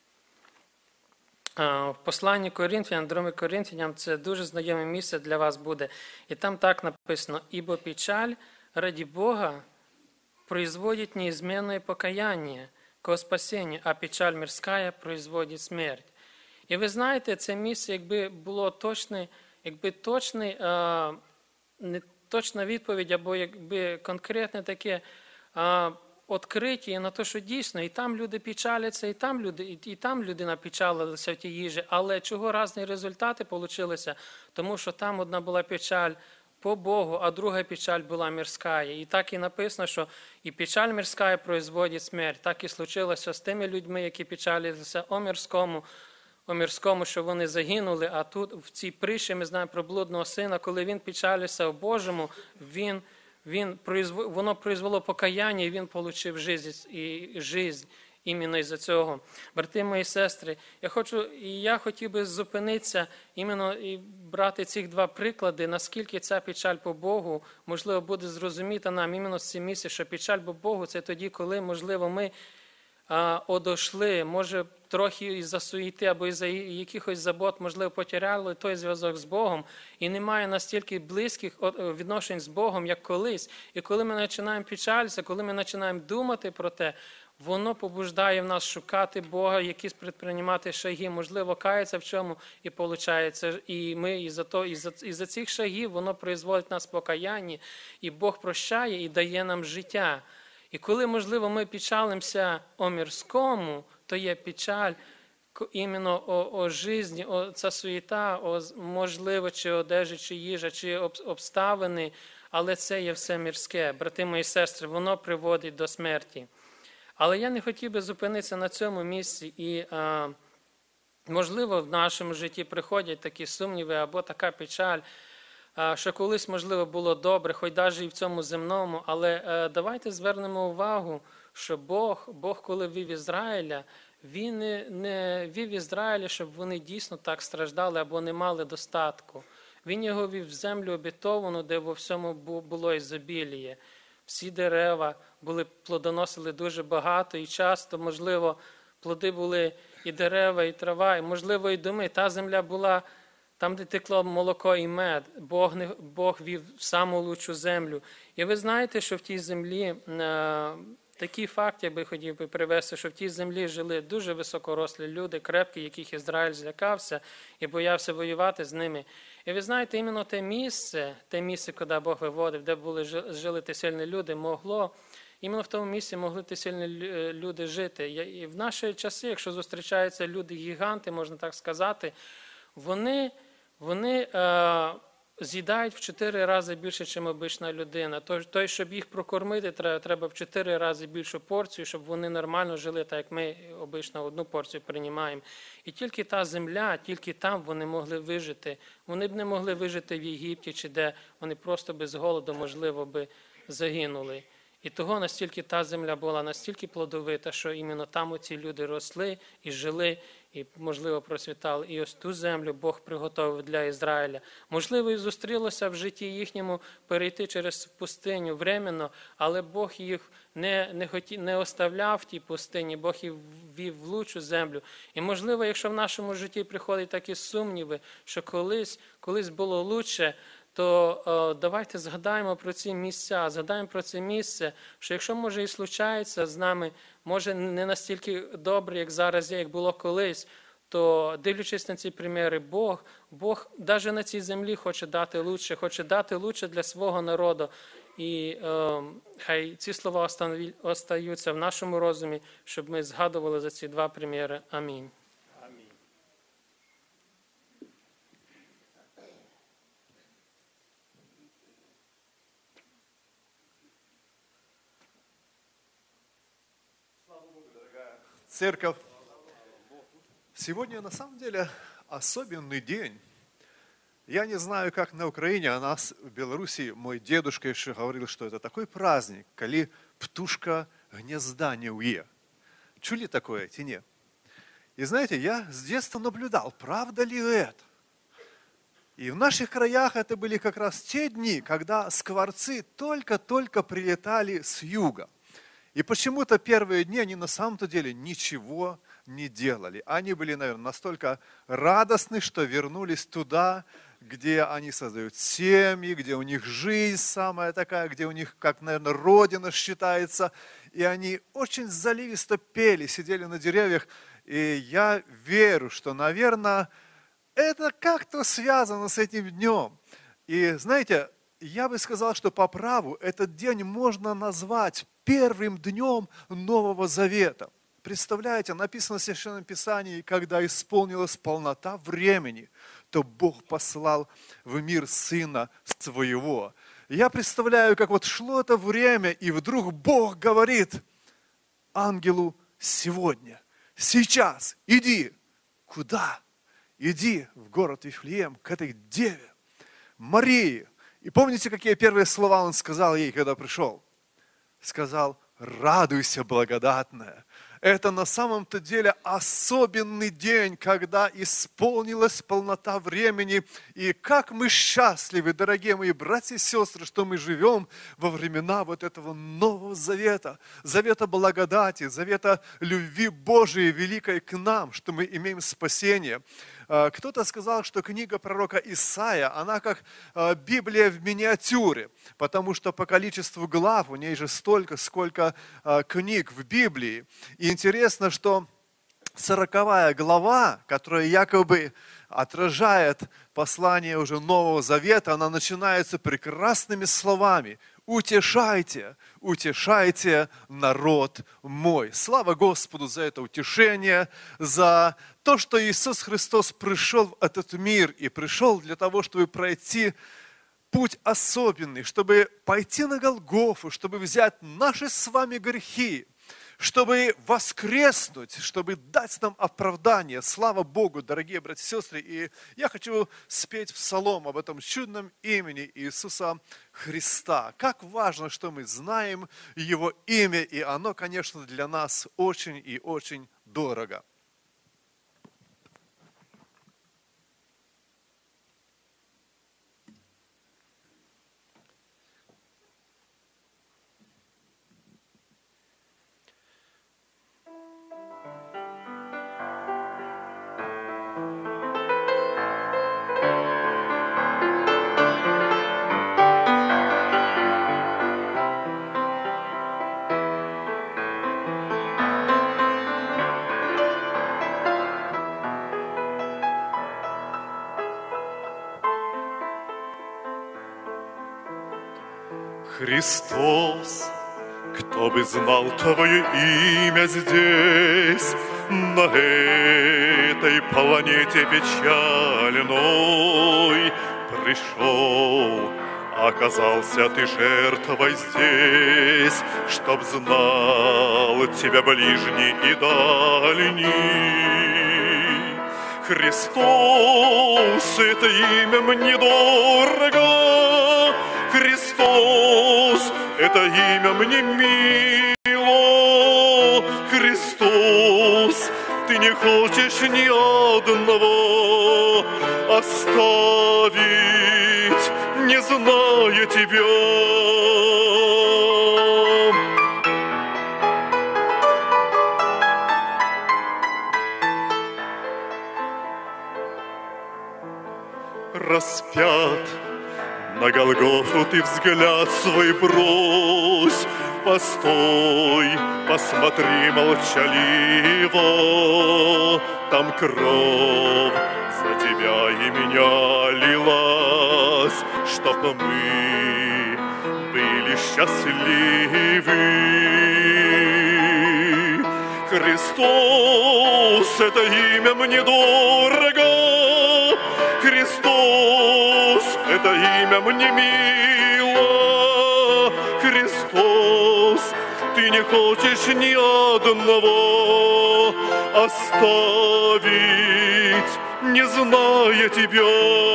в посланні Коринфянам, 2 Коринфянам, це дуже знайоме місце для вас буде. І там так написано: «Ибо печаль ради Бога производит неизменное покаяние ко спасению, а печаль мирская производит смерть». І ви знаєте, це місце, якби було точна відповідь, або якби конкретне таке відкриття на те, що дійсно і там люди печаляться, і там людина печалилася в тій їжі, але чого різні результати получилися? Тому що там одна була печаль по Богу, а друга печаль була мирська. І так і написано, що і печаль мирська производить смерть. Так і случилося з тими людьми, які печалилися о мирському, що вони загинули, а тут в цій притчі ми знаємо про блудного сина, коли він печалився о Божому, воно произвело покаяння, і він отримав життя іменно із-за цього. Брати мої сестри, я хотів би зупинитися іменно і брати цих два приклади, наскільки ця печаль по Богу, можливо, буде зрозуміти нам іменно з цим місця, що печаль по Богу – це тоді, коли, можливо, ми одійшли, може, трохи із-за суєти або із-за якихось забот, можливо, потеряли той зв'язок з Богом, і немає настільки близьких відношень з Богом, як колись. І коли ми починаємо печалитися, коли ми починаємо думати про те, воно побуждає в нас шукати Бога, якісь предприймати шаги, можливо, кається в чому, і виходить. І ми із-за цих шагів воно призводить нас покаяння, і Бог прощає і дає нам життя. І коли, можливо, ми печалимося о мирському, то є печаль іменно о житті, ця суєта, можливо, чи одежа, чи їжа, чи обставини, але це є все мирське. Брати мої сестри, воно приводить до смерті. Але я не хотів би зупинитися на цьому місці, і, можливо, в нашому житті приходять такі сумніви або така печаль, що колись, можливо, було добре, хоч навіть і в цьому земному, але давайте звернемо увагу, що Бог, коли вів Ізраїля, Він не вів Ізраїля, щоб вони дійсно так страждали або не мали достатку. Він його вів в землю обітовану, де во всьому було ізобіліє. Всі дерева плодоносили дуже багато, і часто, можливо, плоди були і дерева, і трава, і, можливо, і доми. Та земля була там, де текло молоко і мед. Бог вів саму лучшу землю. І ви знаєте, що в тій землі, такий факт я би хотів привести, що в тій землі жили дуже високорослі люди, крепкі, яких Ізраїль злякався і боявся воювати з ними. І ви знаєте, іменно те місце, куди Бог виводив, де жили ті сильні люди, іменно в тому місці могли ті сильні люди жити. І в наші часи, якщо зустрічаються люди-гіганти, можна так сказати, вони з'їдають в 4 рази більше, ніж обична людина. Той, щоб їх прокормити, треба в 4 рази більшу порцію, щоб вони нормально жили, так як ми обично одну порцію приймаємо. І тільки та земля, тільки там вони могли вижити. Вони б не могли вижити в Єгипті, чи де вони просто без голоду, можливо, би загинули. І того настільки та земля була настільки плодовита, що іменно там оці люди росли і жили, і, можливо, процвітали. І ось ту землю Бог приготовив для Ізраїля. Можливо, і зустрілося в житті їхньому перейти через пустиню временно, але Бог їх не оставляв в тій пустині, Бог їх ввів в лучшу землю. І, можливо, якщо в нашому житті приходять такі сумніви, що колись було лучше, то давайте згадаємо про ці місця, згадаємо про це місце, що якщо, може, і случається з нами, може, не настільки добре, як зараз є, як було колись, то, дивлячись на ці приміри, Бог навіть на цій землі хоче дати лучше для свого народу. І хай ці слова остаються в нашому розумі, щоб ми згадували за ці два приміри. Амінь. Церковь. Сегодня на самом деле особенный день. Я не знаю, как на Украине, а нас в Беларуси мой дедушка еще говорил, что это такой праздник, коли птушка гнезда не уе. Чули такое, ті ні? И знаете, я с детства наблюдал, правда ли это? И в наших краях это были как раз те дни, когда скворцы только-только прилетали с юга. И почему-то первые дни они на самом-то деле ничего не делали. Они были, наверное, настолько радостны, что вернулись туда, где они создают семьи, где у них жизнь самая такая, где у них, как, наверное, родина считается. И они очень заливисто пели, сидели на деревьях. И я верю, что, наверное, это как-то связано с этим днем. И знаете, я бы сказал, что по праву этот день можно назвать первым днем Нового Завета. Представляете, написано в Священном Писании, когда исполнилась полнота времени, то Бог послал в мир Сына Своего. Я представляю, как вот шло это время, и вдруг Бог говорит ангелу: сегодня, сейчас, иди. Куда? Иди в город Вифлеем, к этой деве, Марии. И помните, какие первые слова он сказал ей, когда пришел? Сказал: радуйся, благодатная. Это на самом-то деле особенный день, когда исполнилась полнота времени. И как мы счастливы, дорогие мои братья и сестры, что мы живем во времена вот этого Нового Завета. Завета благодати, завета любви Божией великой к нам, что мы имеем спасение. Кто-то сказал, что книга пророка Исаия, она как Библия в миниатюре, потому что по количеству глав у ней же столько, сколько книг в Библии. И интересно, что 40 глава, которая якобы отражает послание уже Нового Завета, она начинается прекрасными словами: «Утешайте, утешайте народ мой». Слава Господу за это утешение, за то, что Иисус Христос пришел в этот мир и пришел для того, чтобы пройти путь особенный, чтобы пойти на Голгофу, чтобы взять наши с вами грехи, чтобы воскреснуть, чтобы дать нам оправдание. Слава Богу, дорогие братья и сестры. И я хочу спеть псалом об этом чудном имени Иисуса Христа. Как важно, что мы знаем Его имя, и оно, конечно, для нас очень и очень дорого. Христос, кто бы знал Твое имя здесь, на этой планете печальной, пришел, оказался Ты жертвой здесь, чтоб знал Тебя ближний и дальний. Христос, это имя мне дорого, Христос, это имя мне мило, Христос, Ты ты не хочешь ни одного оставить, не зная тебя. Распят на Голгофу ты взгляд свой брось, постой, посмотри молчаливо, там кровь за тебя и меня лилась, чтоб мы были счастливы. Христос, это имя мне дорого, Христос, это имя мне мило, Христос, ты не хочешь ни одного оставить, не зная тебя.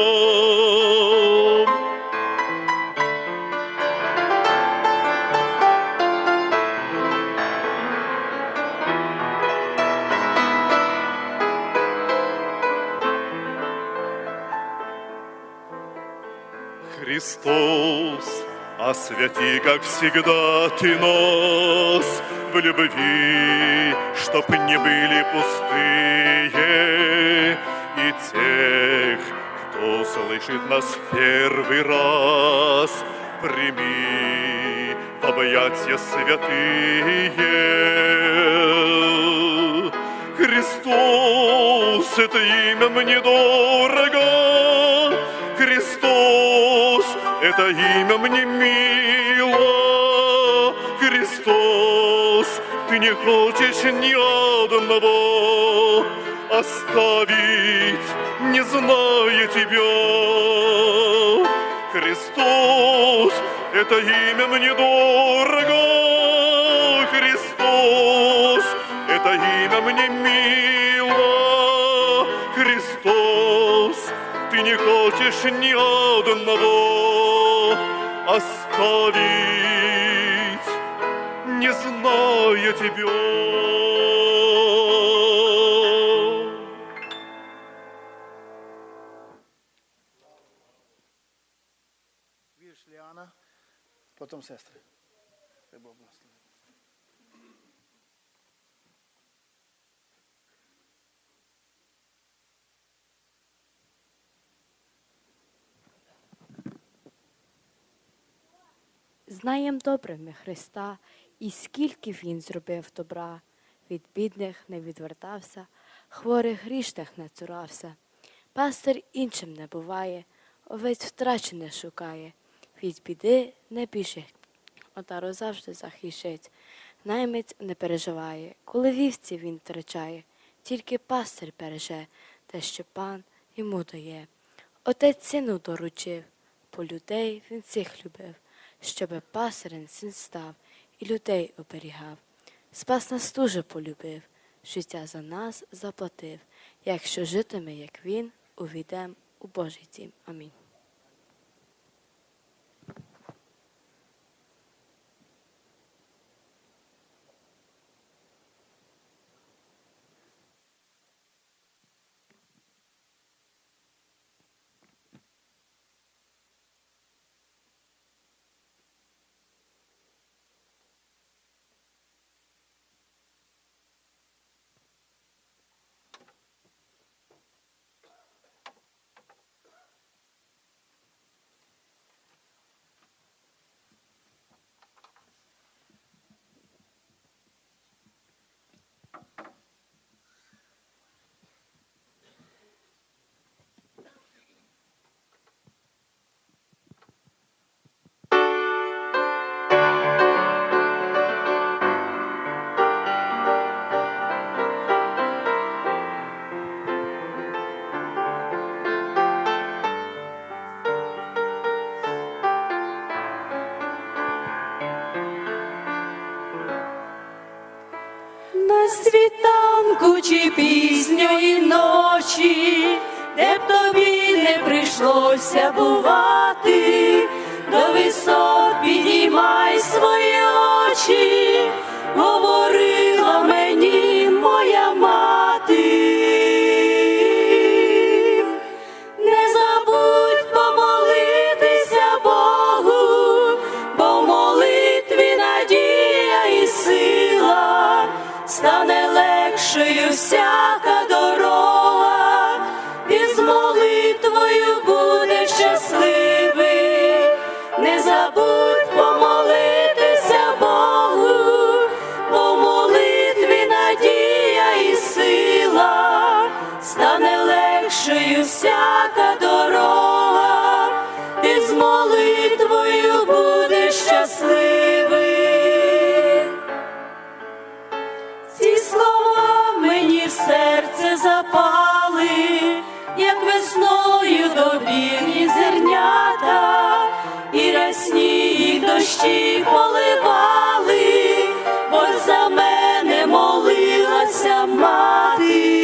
Христос, освяти, как всегда, ты нас в любви, чтоб не были пустые, и тех, кто слышит нас в первый раз, прими в объятия святые. Христос, это имя мне дорого, Христос, это имя мне мило, Христос, ты не хочешь ни одного оставить, не зная тебя. Христос, это имя мне дорого, Христос, это имя мне мило, Христос, ты не хочешь ни одного оставить, не зная тебя. Вірш Ліана, потім сестри. Хай Бог благословить. Знаєм добре ми Христа, і скільки Він зробив добра. Від бідних не відвертався, хворих грішних не цурався. Пастир іншим не буває, овець втрачене шукає. Від біди не біжить, отару завжди захищить. Наймиць не переживає, коли вівці він втрачає. Тільки пастир береже, те, що пан йому дає. Отець сину доручив, по людей він всіх любив, щоби пасирин син став і людей оберігав. Спас нас дуже полюбив, життя за нас заплатив. Якщо житиме, як він, увійдем у Божий дім. Амінь. На світанку чи пізньої ночі, де б тобі не прийшлося бувати, до висот підіймай свої очі, говорила мені моя мати. сніг дощі поливали, бо за мене молилася мати.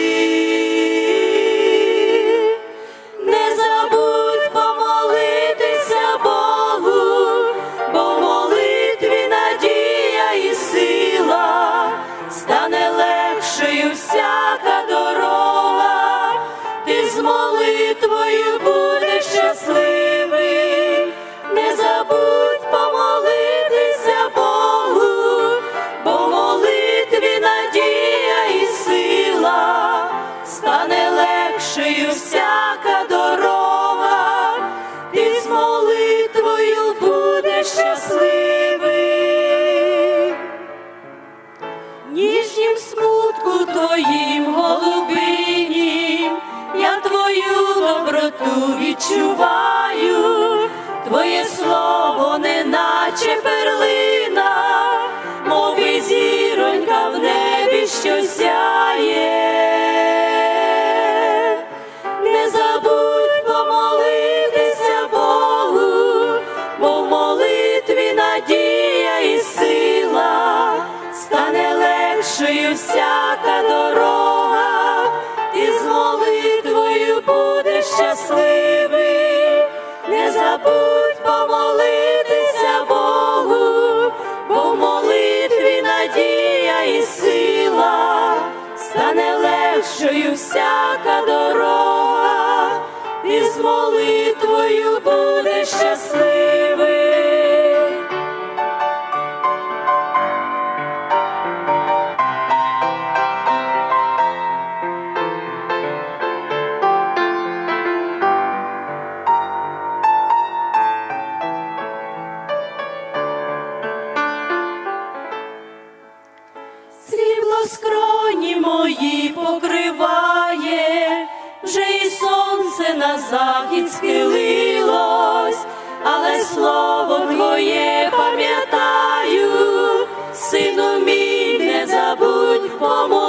Не забудь помолитися Богу, бо в молитві надія і сила, стане легшою всяка дорога, ти з молитвою будеш щасливий. Не забудь помолитися Богу, бо в молитві надія і сила, стане легшою всяка дорога, ти з молитвою будеш щасливий. Ніжнім смутку твоїм голубинім, я твою доброту відчуваю, твоє слово неначе перлина, мов і зіронька в небі, що сяє. Не забудь помолитися Богу, бо в молитві надія і сила, стане легшою всяка дорога, ти з молитвою будеш щасливий. Не забудь помолитися Богу, бо в молитві надія і сила, стане легшою всяка дорога, ти з молитвою будеш щасливий. Срібло скроні мої покриває, вже і сонце на захід схилилось, але слово твоє пам'ятаю, сину мій, не забудь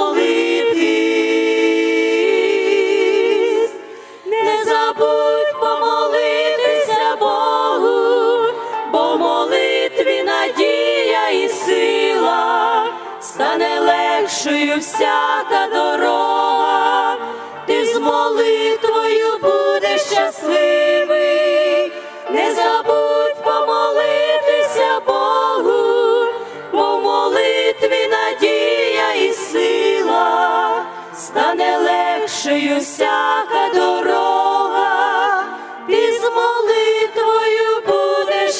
помолитись. Не забудь помолитися Богу, бо в молитві надія і сила, стане легшою всяка дорога, ти з молитвою будеш щасливий. Не забудь помолитися Богу, бо в молитві надія і сила, стане легшою всяка дорога, ти з молитвою будеш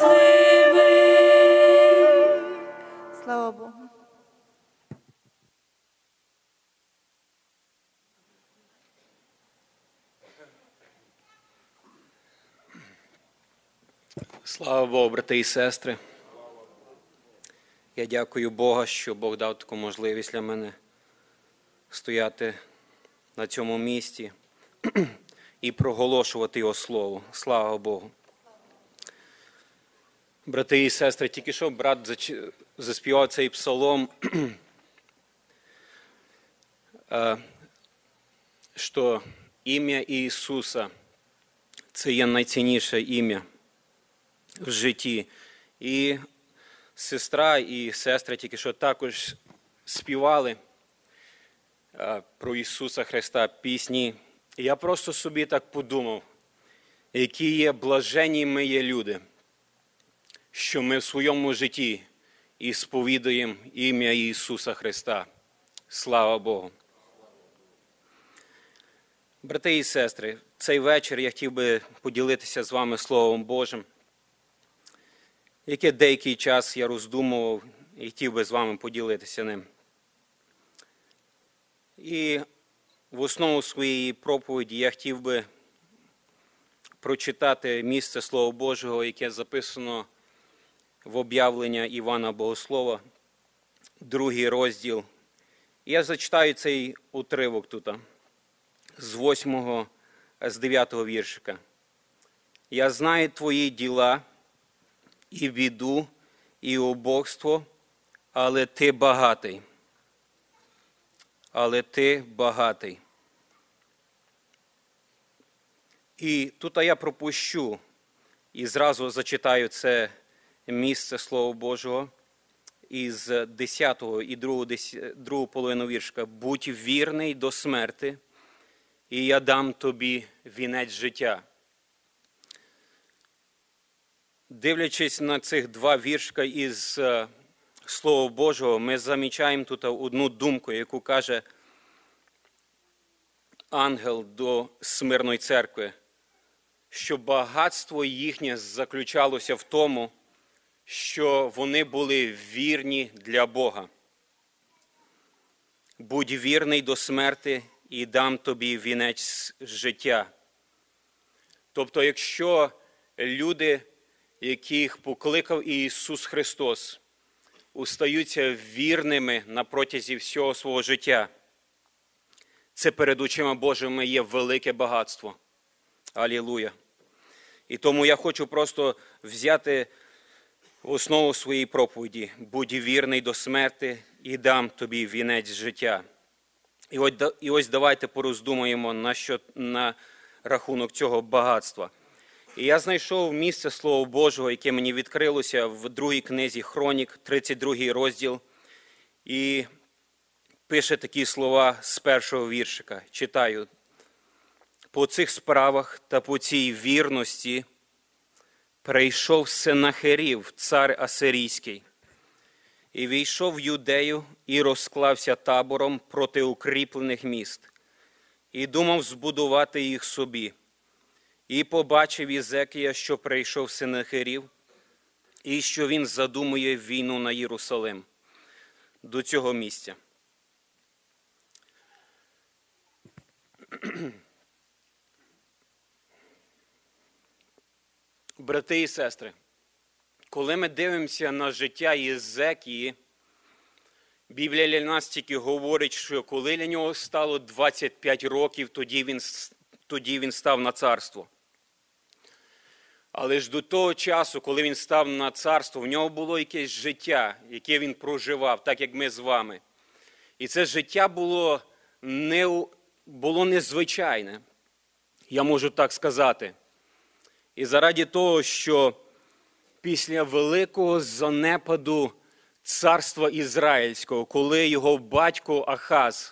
щасливий. Слава Богу. Слава Богу, брати і сестри. Я дякую Бога, що Бог дав таку можливість для мене стояти на цьому місці і проголошувати Його Слово. Слава Богу. Брати і сестри, тільки що брат заспівав цей псалом, що ім'я Ісуса – це є найцінніше ім'я в житті. І сестра і сестри тільки що також співали про Ісуса Христа пісні. І я просто собі так подумав, які є блаженні ми є люди, що ми в своєму житті і сповідуємо ім'я Ісуса Христа. Слава Богу. Брати і сестри, цей вечір я хотів би поділитися з вами Словом Божим, яке деякий час я роздумував і хотів би з вами поділитися ним. І в основу своєї проповіді я хотів би прочитати місце Слова Божого, яке записано в об'явлення Івана Богослова, 2 розділ. І я зачитаю цей уривок тут, з 9 віршика. «Я знаю твої діла, і біду, і убогство, але ти багатий. Але ти багатий». І тут я пропущу І зразу зачитаю це місце Слова Божого із 10 і другу половину віршка. «Будь вірний до смерти, і я дам тобі вінець життя». Дивлячись на цих два віршка із Слова Божого, ми замічаємо тут одну думку, яку каже ангел до Смирної церкви, що багатство їхнє заключалося в тому, що вони були вірні для Бога. «Будь вірний до смерти, і дам тобі вінець життя». Тобто, якщо люди, яких покликав Ісус Христос, остаються вірними на протязі всього свого життя, це перед очима Божими є велике багатство. Алілуя. І тому я хочу просто взяти основу своєї проповіді. «Будь вірний до смерти, і дам тобі вінець життя». І ось давайте пороздумаємо на рахунок цього багатства. І я знайшов місце Слова Божого, яке мені відкрилося в другій книзі Хронік, 32 розділ. І пише такі слова з першого віршика. Читаю. «По цих справах та по цій вірності прийшов Сеннахерів, цар Асирійський, і війшов в Юдею і розклався табором проти укріплених міст, і думав збудувати їх собі. І побачив Єзекія, що прийшов Сеннахерів, і що він задумує війну на Єрусалим». До цього місця. Брати і сестри, коли ми дивимося на життя Єзекії, Біблія для нас тільки говорить, що коли для нього стало 25 років, тоді він став на царство. Але ж до того часу, коли він став на царство, в нього було якесь життя, яке він проживав, так як ми з вами. І це життя було незвичайне, я можу так сказати. І заради того, що після великого занепаду царства Ізраїльського, коли його батько Ахаз,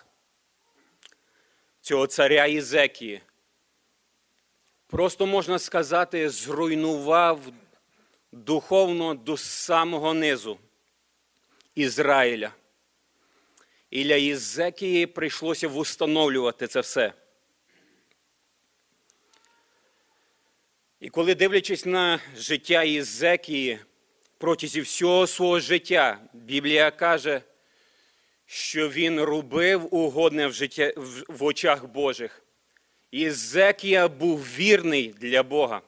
цього царя Єзекії, просто, можна сказати, зруйнував духовно до самого низу Ізраїля. І для Єзекії прийшлося встановлювати це все. І коли, дивлячись на життя Єзекії, протягом всього свого життя, Біблія каже, що він робив угодне в очах Божих. Єзекія був вірний для Бога.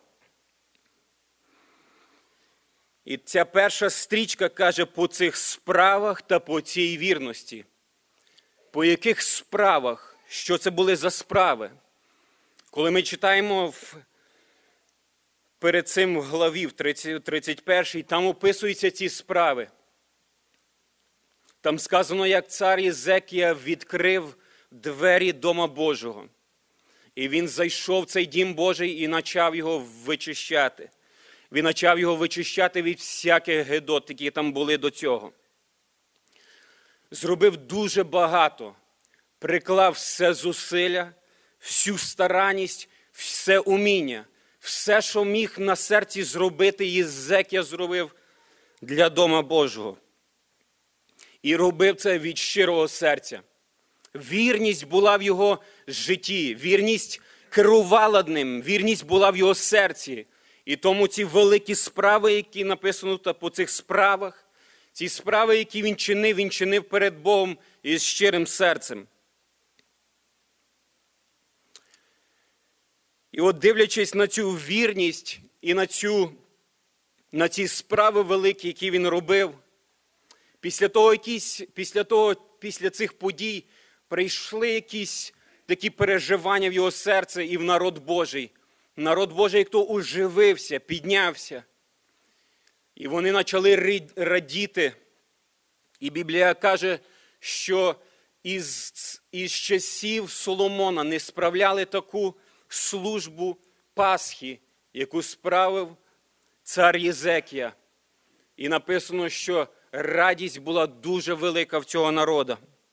І ця перша стрічка каже по цих справах та по цій вірності. По яких справах? Що це були за справи? Коли ми читаємо перед цим в главі, в 31-й, там описуються ці справи. Там сказано, як цар Єзекія відкрив двері Дома Божого. І він зайшов в цей Дім Божий і почав його вичищати. Він почав його вичищати від всяких гидот, які там були до цього. Зробив дуже багато. Приклав все зусилля, всю старанність, все уміння. Все, що міг на серці зробити, Єзекія зробив для Дома Божого. І робив це від щирого серця. Вірність була в його житті, вірність керувала ним, вірність була в його серці. І тому ці великі справи, які написано по цих справах, ці справи, які він чинив перед Богом із щирим серцем. І от дивлячись на цю вірність і на ці справи великі, які він робив, після цих подій прийшли якісь такі переживання в його серце і в народ Божий. Народ Божий, хто оживився, піднявся. І вони почали радіти. І Біблія каже, що із часів Соломона не справляли таку службу Пасхи, яку справив цар Єзекія. І написано, що радість була дуже велика в цього народу.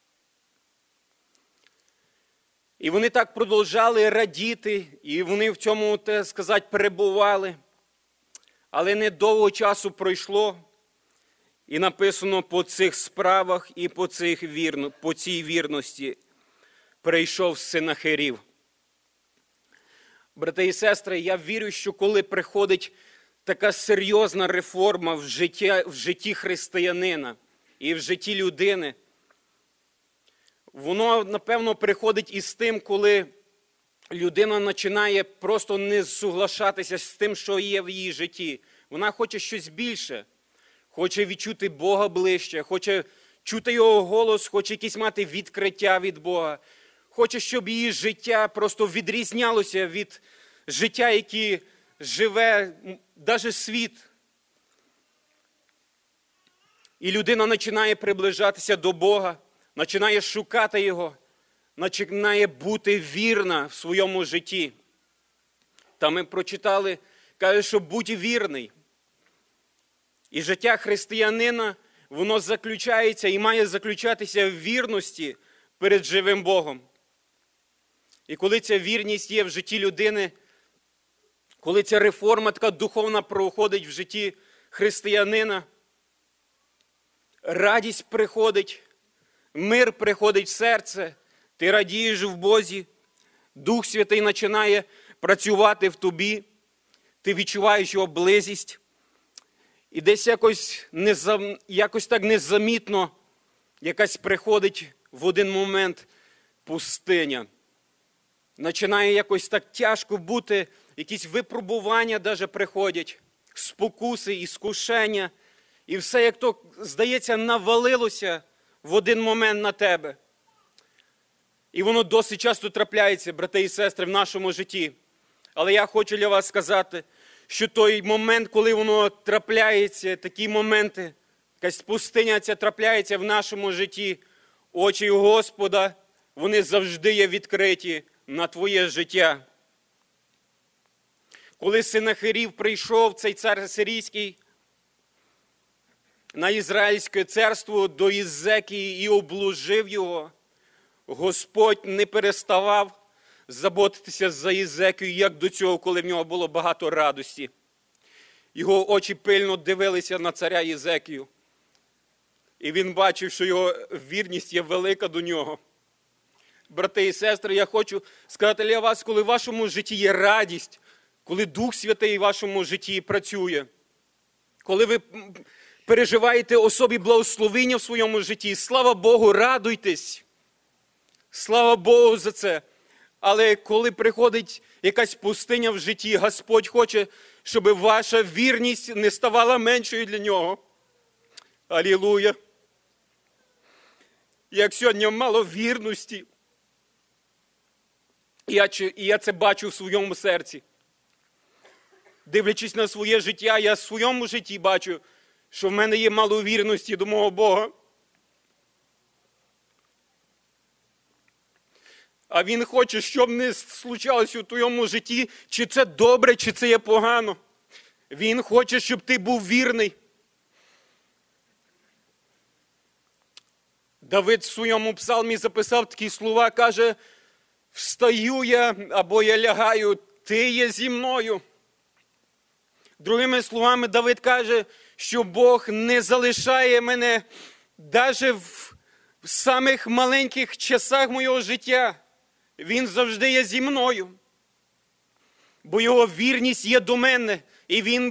І вони так продовжали радіти, і вони в цьому, так сказати, перебували. Але недовго часу пройшло, і написано по цих справах і по цій вірності прийшов Сеннахерib. Брати і сестри, я вірю, що коли приходить така серйозна реформа в житті християнина і в житті людини, воно, напевно, приходить із тим, коли людина починає просто не соглашатися з тим, що є в її житті. Вона хоче щось більше, хоче відчути Бога ближче, хоче чути Його голос, хоче якісь мати відкриття від Бога. Хоче, щоб її життя просто відрізнялося від життя, яке живе навіть світ. І людина починає приближатися до Бога, починає шукати Його, починає бути вірна в своєму житті. Та ми прочитали, каже, що будь вірний. І життя християнина, воно заключається і має заключатися в вірності перед живим Богом. І коли ця вірність є в житті людини, коли ця реформа така духовна проходить в житті християнина, радість приходить, мир приходить в серце, ти радієш в Бозі, Дух Святий починає працювати в тобі, ти відчуваєш Його близість. І десь якось так незамітно якась приходить в один момент пустиня. Починає якось так тяжко бути, якісь випробування навіть приходять, спокуси, іскушення. І все, як то, здається, навалилося в один момент на тебе. І воно досить часто трапляється, брати і сестри, в нашому житті. Але я хочу для вас сказати, що той момент, коли воно трапляється, такі моменти, якась пустиня ця трапляється в нашому житті, очі Господа, вони завжди є відкриті на твоє життя. Коли Сеннахерib прийшов, цей цар сирійський, на Ізраїльське царство до Єзекії і облужив його, Господь не переставав заботитися за Єзекію, як до цього, коли в нього було багато радості. Його очі пильно дивилися на царя Єзекію. І він бачив, що його вірність є велика до нього. Брати і сестри, я хочу сказати для вас, коли в вашому житті є радість, коли Дух Святий в вашому житті працює, коли ви переживаєте особі благословення в своєму житті, слава Богу, радуйтесь. Слава Богу за це. Але коли приходить якась пустиня в житті, Господь хоче, щоб ваша вірність не ставала меншою для Нього. Алілуя. Як сьогодні мало вірності. І я це бачу в своєму серці. Дивлячись на своє життя, я в своєму житті бачу, що в мене є мало вірності до мого Бога. А Він хоче, щоб не случалося у твоєму житті, чи це добре, чи це є погано. Він хоче, щоб ти був вірний. Давид в своєму псалмі записав такі слова, каже, «Встаю я, або я лягаю, ти є зі мною». Другими словами, Давид каже, що Бог не залишає мене навіть в самих маленьких часах моєго життя. Він завжди є зі мною. Бо його вірність є до мене. І він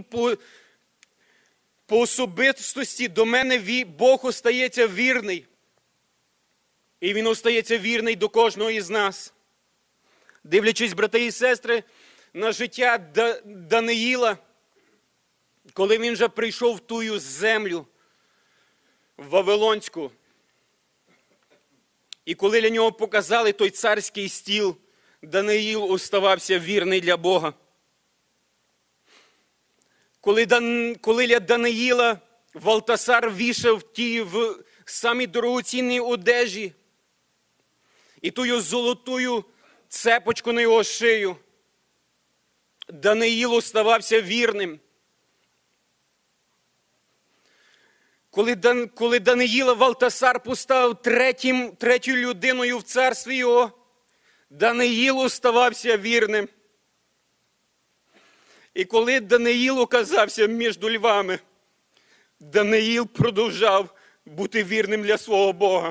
по особистості до мене Бог остається вірний. І він остається вірний до кожного із нас. Дивлячись, брати і сестри, на життя Даниїла, коли він вже прийшов в тую землю, в Вавилонську, і коли для нього показали той царський стіл, Даниїл оставався вірний для Бога. Коли для Даниїла Валтасар вішав ті в самі дорогоцінні одежі і тую золотую цепочку на його шию, Даниїл оставався вірним. коли Даниїла Валтасар поставив третьою людиною в царстві його, Даниїл оставався вірним. І коли Даниїл оказався між львами, Даниїл продовжав бути вірним для свого Бога.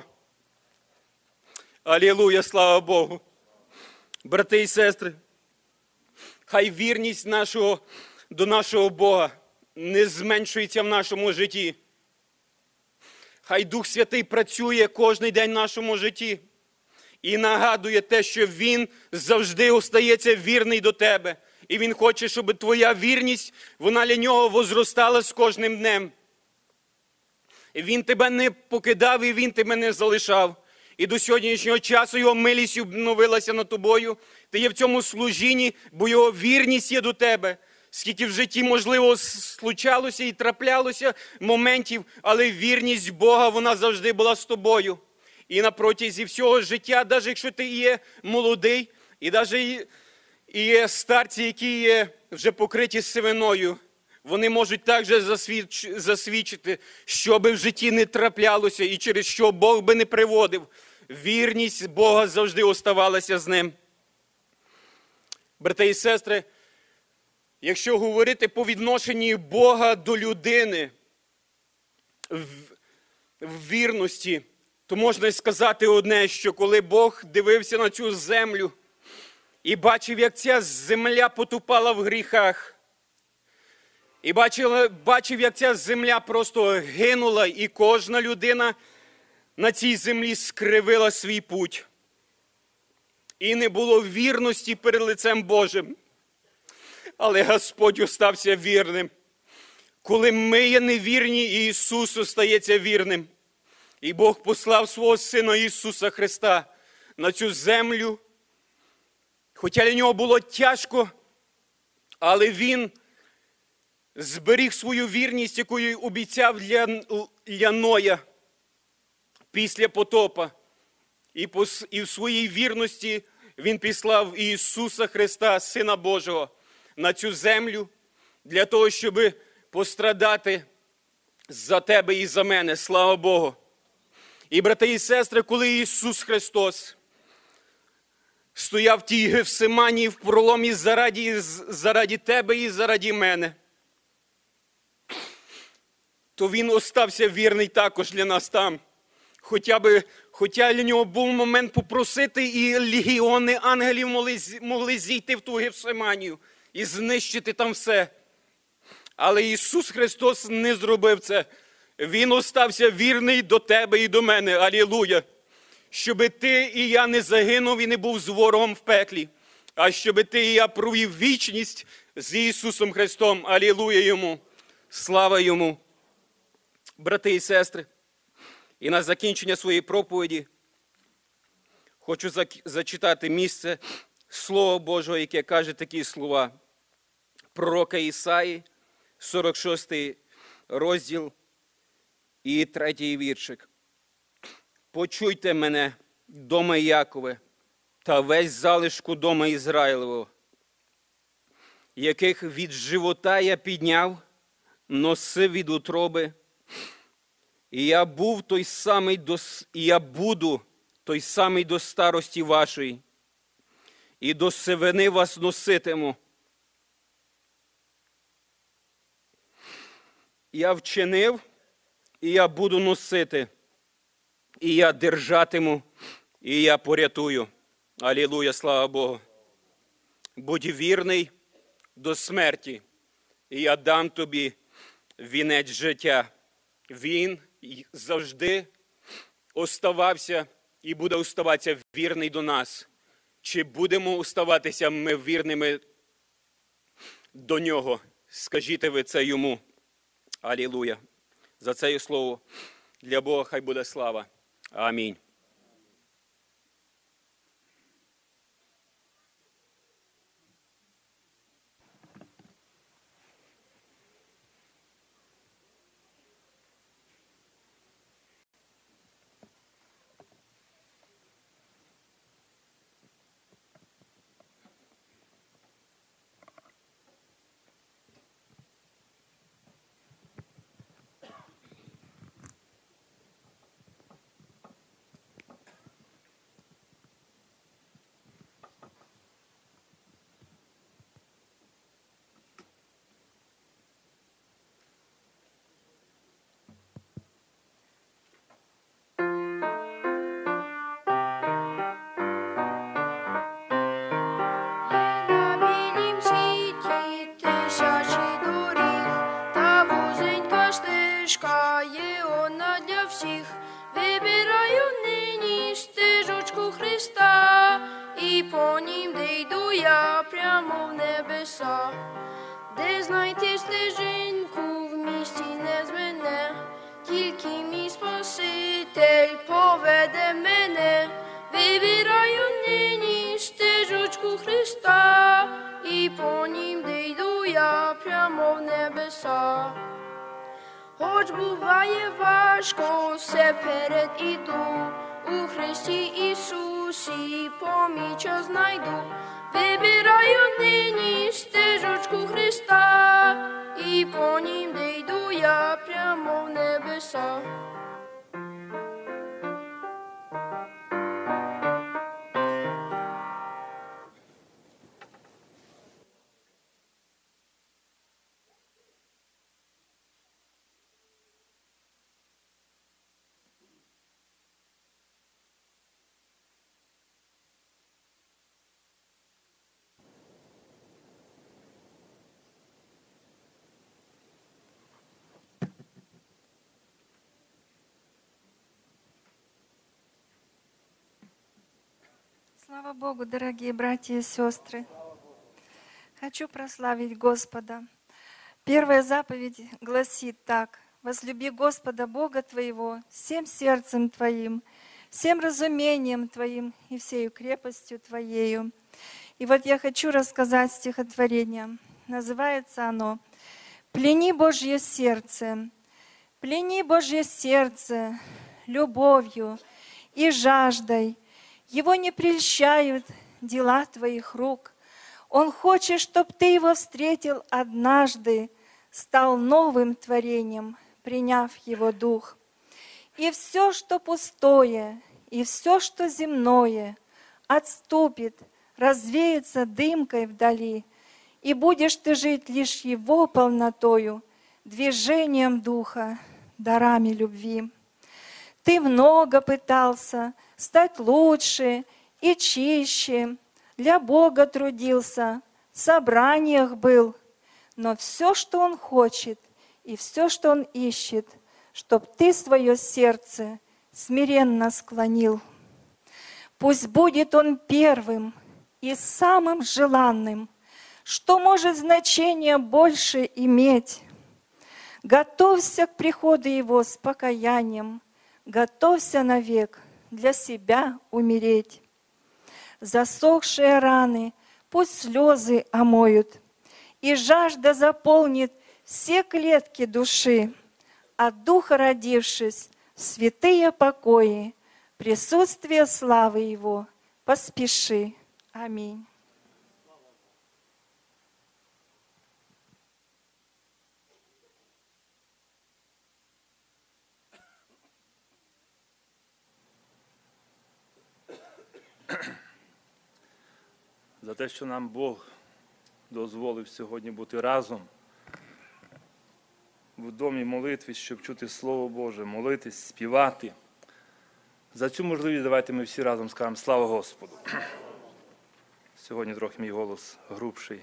Алілуя, слава Богу! Брати і сестри, хай вірність до нашого Бога не зменшується в нашому житті. Хай Дух Святий працює кожен день в нашому житті і нагадує те, що Він завжди остається вірний до тебе. І Він хоче, щоб твоя вірність, вона для Нього возростала з кожним днем. І Він тебе не покидав, і Він тебе не залишав. І до сьогоднішнього часу Його милість обновилася над тобою. Ти є в цьому служінні, бо Його вірність є до тебе. Скільки в житті, можливо, случалося і траплялося моментів, але вірність Бога, вона завжди була з тобою. І на протязі всього життя, навіть якщо ти є молодий, і навіть і є старці, які є вже покриті сивиною, вони можуть також засвідчити, що би в житті не траплялося і через що Бог би не приводив. Вірність Бога завжди оставалася з ним. Брати і сестри, якщо говорити по відношенні Бога до людини в вірності, то можна сказати одне, що коли Бог дивився на цю землю і бачив, як ця земля потупала в гріхах, і бачив, як ця земля просто гинула, і кожна людина на цій землі скривила свій путь. І не було вірності перед лицем Божим. Але Господь остався вірним. Коли ми є невірні, Ісус остається вірним. І Бог послав свого Сина Ісуса Христа на цю землю. Хоча для Нього було тяжко, але Він зберіг свою вірність, яку обіцяв для Ноя після потопа. І в своїй вірності Він післав Ісуса Христа, Сина Божого, на цю землю для того, щоб пострадати за тебе і за мене. Слава Богу! І, брати і сестри, коли Ісус Христос стояв в тій Гефсиманії в проломі заради тебе і заради мене, то Він остався вірний також для нас там. Хоча для Нього був момент попросити, і легіони ангелів могли зійти в ту Гефсиманію і знищити там все. Але Ісус Христос не зробив це. Він остався вірний до тебе і до мене. Алілуя! Щоби ти і я не загинув і не був з ворогом в пеклі, а щоби ти і я провів вічність з Ісусом Христом. Алілуя Йому! Слава Йому! Брати і сестри, і на закінчення своєї проповіді хочу зачитати місце Слова Божого, яке каже такі слова. Пророка Ісаї, 46 розділ і 3 віршик. «Почуйте мене, доме Якове, та весь залишку дома Ізраїлевого, яких від живота я підняв, носив від утроби, і я буду той самий до старості вашої, і до сивини вас носитиму. Я вчинив, і я буду носити, і я держатиму, і я порятую». Алілуя, слава Богу! «Будь вірний до смерті, і я дам тобі вінець життя». Він завжди оставався і буде оставатися вірний до нас. Чи будемо оставатися ми вірними до Нього? Скажіть ви це Йому. Алілуя. За це слово для Бога хай буде слава. Амінь. стежка є одна для всіх. Вибираю нині стежечку Христа, і по нім, де йду я прямо в небеса. Де знайти стежинку в місті не змене, тільки мій Спаситель поведе мене. Вибираю нині стежечку Христа, і по нім, де йду я прямо в небеса. Хоч буває важко, все вперед іду, у Христі Ісусі поміч я знайду. Вибираю нині стежечку Христа, і по нім, де йду я прямо в небеса. Слава Богу, дорогие братья и сестры! Хочу прославить Господа. Первая заповедь гласит так: «Возлюби Господа Бога твоего всем сердцем твоим, всем разумением твоим и всею крепостью твоею». И вот я хочу рассказать стихотворение. Называется оно «Плени Божье сердце». «Плени Божье сердце любовью и жаждой. Его не прельщают дела твоих рук. Он хочет, чтоб ты его встретил однажды, стал новым творением, приняв его дух. И все, что пустое, и все, что земное, отступит, развеется дымкой вдали, и будешь ты жить лишь его полнотою, движением духа, дарами любви. Ты много пытался стать лучше и чище, для Бога трудился, в собраниях был, но все, что Он хочет, и все, что Он ищет, чтоб ты свое сердце смиренно склонил. Пусть будет Он первым и самым желанным, что может значение больше иметь. Готовься к приходу Его с покаянием, готовься навек для себя умереть. Засохшие раны пусть слезы омоют, и жажда заполнит все клетки души. От Духа родившись в святые покои, присутствие славы Его поспеши. Аминь. За те, що нам Бог дозволив сьогодні бути разом в домі молитви, щоб чути Слово Боже, молитись, співати. За цю можливість давайте ми всі разом скажемо «Слава Господу». Сьогодні трохи мій голос грубший.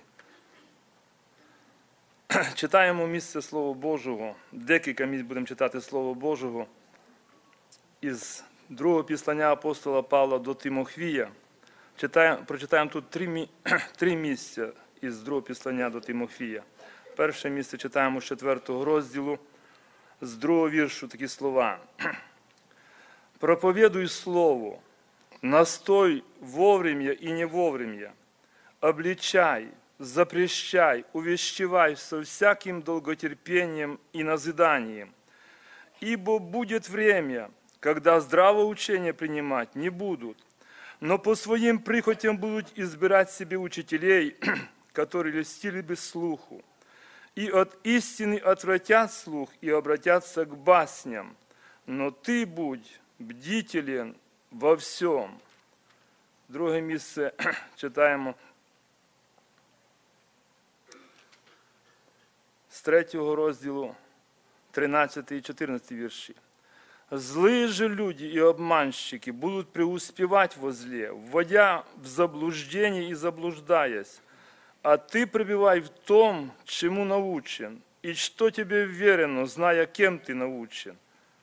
Читаємо місце Слова Божого. Декілька місць будемо читати Слово Божого із другого післання апостола Павла до Тимофія. Прочитаємо тут три місця із другого післання до Тимофія. Перше місце читаємо з 4 розділу, з 2 віршу такі слова. «Проповедуй слово, настой вовремя и не вовремя, обличай, запрещай, увещевай со всяким долготерпением и назиданием, ибо будет время, когда здравое учение принимать не будут, но по своим прихотям будут избирать себе учителей, которые льстили без слуху, и от истины отвратят слух и обратятся к басням. Но ты будь бдителен во всем». Друге місце читаємо з 3 розділу, 13 и 14 вірші. «Злые же люди и обманщики будут преуспевать во зле, вводя в заблуждение и заблуждаясь. А ты пребывай в том, чему научен, и что тебе вверено, зная, кем ти научен.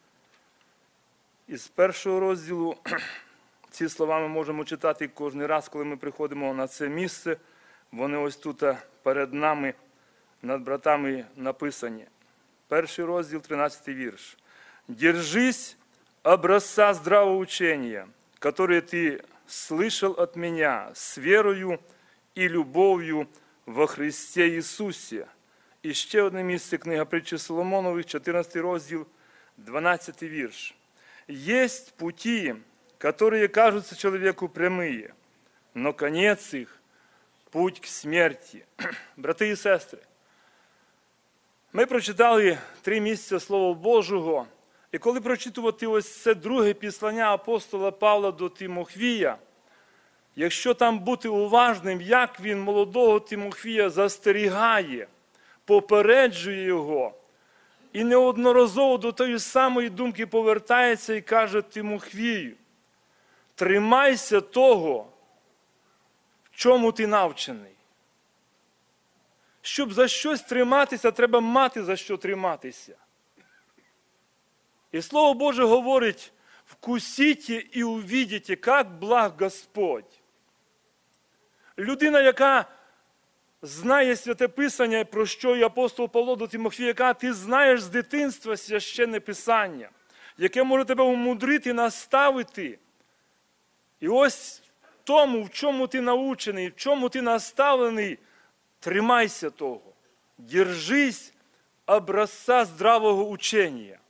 Із першого розділу ці слова ми можемо читати кожен раз, коли ми приходимо на це місце. Вони ось тут перед нами, над братами написані. Перший розділ, 13 вірш. «Держись образца здравого учения, которое ты слышал от меня, с верою и любов'ю во Христе Ісусі». І ще одне місце, книга Притчі Соломонових, 14 розділ, 12 вірш. «Есть пути, которые кажутся человеку прямые, но конец их – путь к смерти». Брати і сестри, ми прочитали 3 місця Слова Божого, і коли прочитувати ось це друге післання апостола Павла до Тимофія, якщо там бути уважним, як він молодого Тимофія застерігає, попереджує його, і неодноразово до тої самої думки повертається і каже Тимофію: тримайся того, в чому ти навчений. Щоб за щось триматися, треба мати за що триматися. І Слово Боже говорить: «Вкусите і увидите, як благ Господь». Людина, яка знає Святе Писання, про що і апостол Павло до Тимофія каже: ти знаєш з дитинства Священне Писання, яке може тебе умудрити, наставити. І ось тому, в чому ти научений, в чому ти наставлений, тримайся того. Держись образца здравого учення.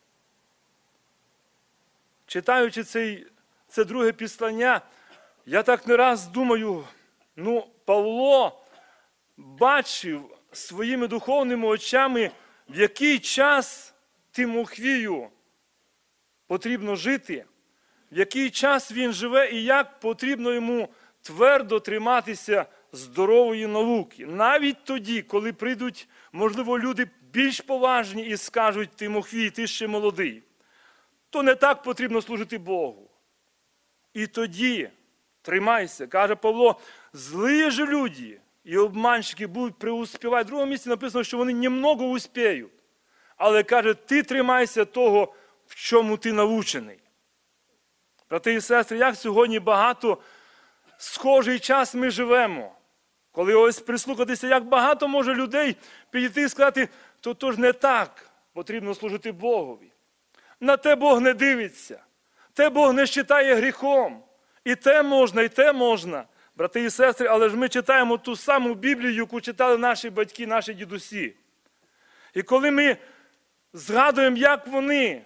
Читаючи це друге післання, я так не раз думаю, Павло бачив своїми духовними очами, в який час Тимофію потрібно жити, в який час він живе і як потрібно йому твердо триматися здорової науки. Навіть тоді, коли прийдуть, можливо, люди більш поважні і скажуть: Тимофій, ти ще молодий, то не так потрібно служити Богу. І тоді тримайся, каже Павло, злі же люди і обманщики будуть преуспівати. В другому місці написано, що вони немного успіють. Але каже, ти тримайся того, в чому ти навчений. Брати і сестри, як сьогодні багато схожий час ми живемо. Коли ось прислухатися, як багато може людей підійти і сказати: то ж не так потрібно служити Богові. На те Бог не дивиться. Те Бог не вважає гріхом. І те можна, і те можна. Брати і сестри, але ж ми читаємо ту саму Біблію, яку читали наші батьки, наші дідусі. І коли ми згадуємо, як вони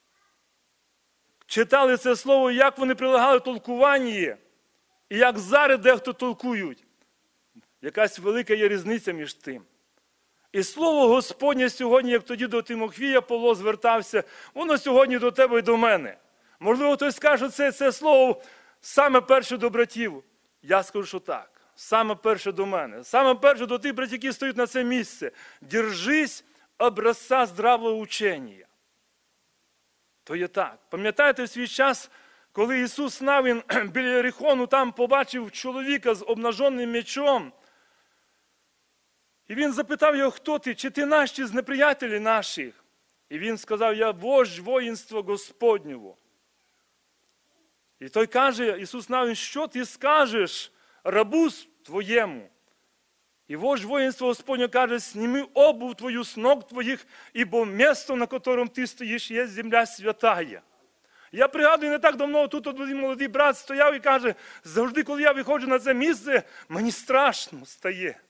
читали це слово, як вони прилагали толкування, і як зараз дехто толкують, якась велика є різниця між тим. І слово Господнє сьогодні, як тоді до Тимофія Павло звертався, воно сьогодні до тебе і до мене. Можливо, хтось скаже, що це слово саме перше до братів. Я скажу, що так. Саме перше до мене. Саме перше до тих братів, які стоять на це місце. Держись образца здравого учення. То є так. Пам'ятаєте в свій час, коли Ісус Навін біля Єрихону там побачив чоловіка з обнаженим мечом, і він запитав його: хто ти? Чи ти наш, чи з неприятелів наших? І він сказав: я вождь воїнства Господнього. І той каже, Ісус Навін: що ти скажеш рабу твоєму? І вождь воїнства Господнього каже: сніми обув твою з ног твоїх, ібо місто, на котором ти стоїш, є земля святая. Я пригадую, не так давно тут один молодий брат стояв і каже: завжди, коли я виходжу на це місце, мені страшно стає.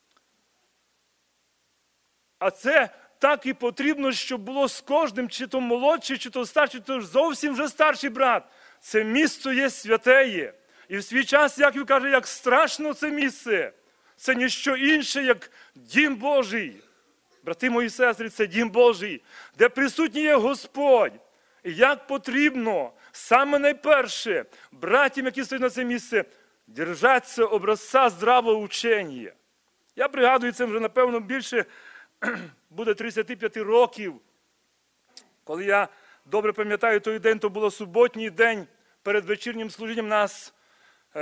А це так і потрібно, щоб було з кожним, чи то молодший, чи то старший, чи то зовсім вже старший брат. Це місце є святеє. І в свій час, як він каже, як страшно це місце. Це ніщо інше, як дім Божий. Брати мої сестри, це дім Божий, де присутній є Господь. І як потрібно, саме найперше, братям, які стоять на це місце, держатися образця здравого учення. Я пригадую, це вже, напевно, більше буде 35 років. Коли я добре пам'ятаю той день, то було суботній день, перед вечірнім служінням. У нас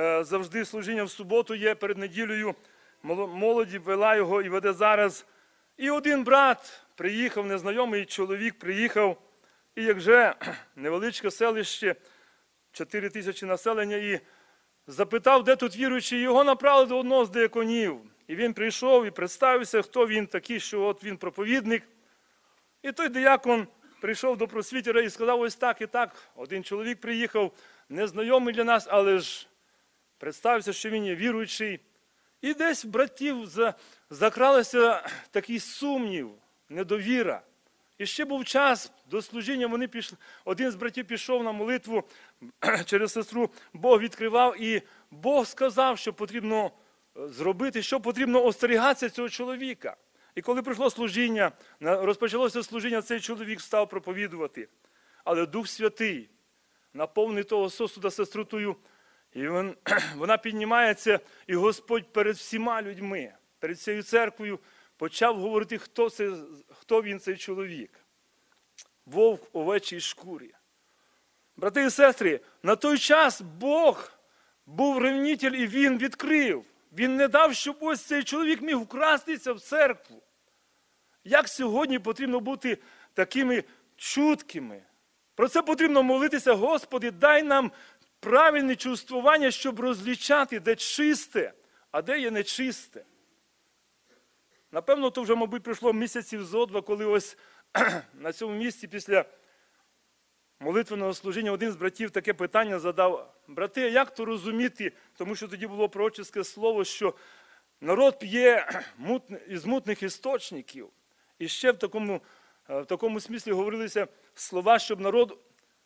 завжди служіння в суботу є, перед неділею. Молоді вела його і веде зараз. І один брат приїхав, незнайомий чоловік приїхав, і як же невеличке селище, 4 тисячі населення, і запитав, де тут віруючий, його направили до одного з дияконів. І він прийшов і представився, хто він такий, що от він проповідник. І той диякон прийшов до просвітера і сказав, ось так і так. Один чоловік приїхав, незнайомий для нас, але ж представився, що він є віруючий. І десь в братів закралося такий сумнів, недовіра. І ще був час до служіння, вони пішли, один з братів пішов на молитву через сестру, Бог відкривав, і Бог сказав, що потрібно зробити, що потрібно остерігатися цього чоловіка. І коли прийшло служіння, розпочалося служіння, цей чоловік став проповідувати. Але Дух Святий наповнив того сосуда сеструтою, і вона піднімається, і Господь перед всіма людьми, перед цією церквою почав говорити, хто він, цей чоловік. Вовк в овечій шкурі. Брати і сестри, на той час Бог був ревнитель, і він відкрив. Він не дав, щоб ось цей чоловік міг вкрастися в церкву. Як сьогодні потрібно бути такими чуткими? Про це потрібно молитися, Господи, дай нам правильне чувствування, щоб розлічати, де чисте, а де є нечисте. Напевно, то вже, мабуть, пройшло місяців зо два, коли ось на цьому місці після молитвеного служіння один з братів таке питання задав. Брати, а як то розуміти, тому що тоді було пророчеське слово, що народ п'є із мутних істочників. І ще в такому смислі говорилися слова, щоб народ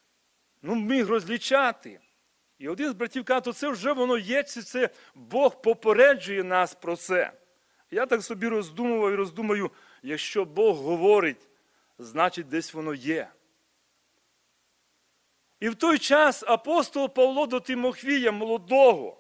міг розлічати. І один з братів каже, то це вже воно є, це Бог попереджує нас про це. Я так собі роздумував і роздумаю, якщо Бог говорить, значить десь воно є. І в той час апостол Павло до Тимофія, молодого,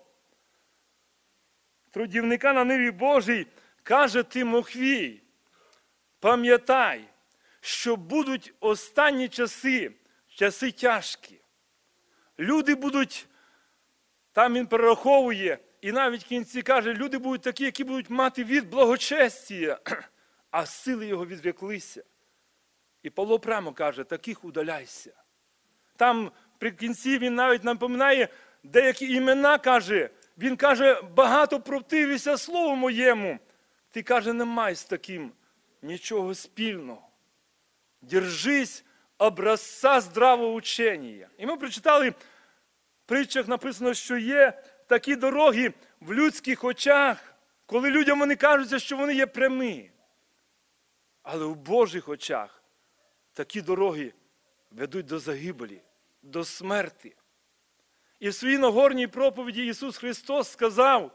трудівника на ниві Божій, каже: Тимофій, пам'ятай, що будуть останні часи, часи тяжкі. Люди будуть, там він перераховує, і навіть в кінці каже, люди будуть такі, які будуть мати від благочестія, а сили його відреклися. І Павло прямо каже, таких удаляйся. Там при кінці він навіть напоминає деякі імена, каже, він каже, багато противися слову моєму. Ти, каже, не май з таким нічого спільного. Держись образця здравого учення. І ми прочитали, в притчах написано, що є такі дороги в людських очах, коли людям вони кажуться, що вони є прямі. Але в Божих очах такі дороги ведуть до загибелі, до смерті. І в своїй Нагорній проповіді Ісус Христос сказав,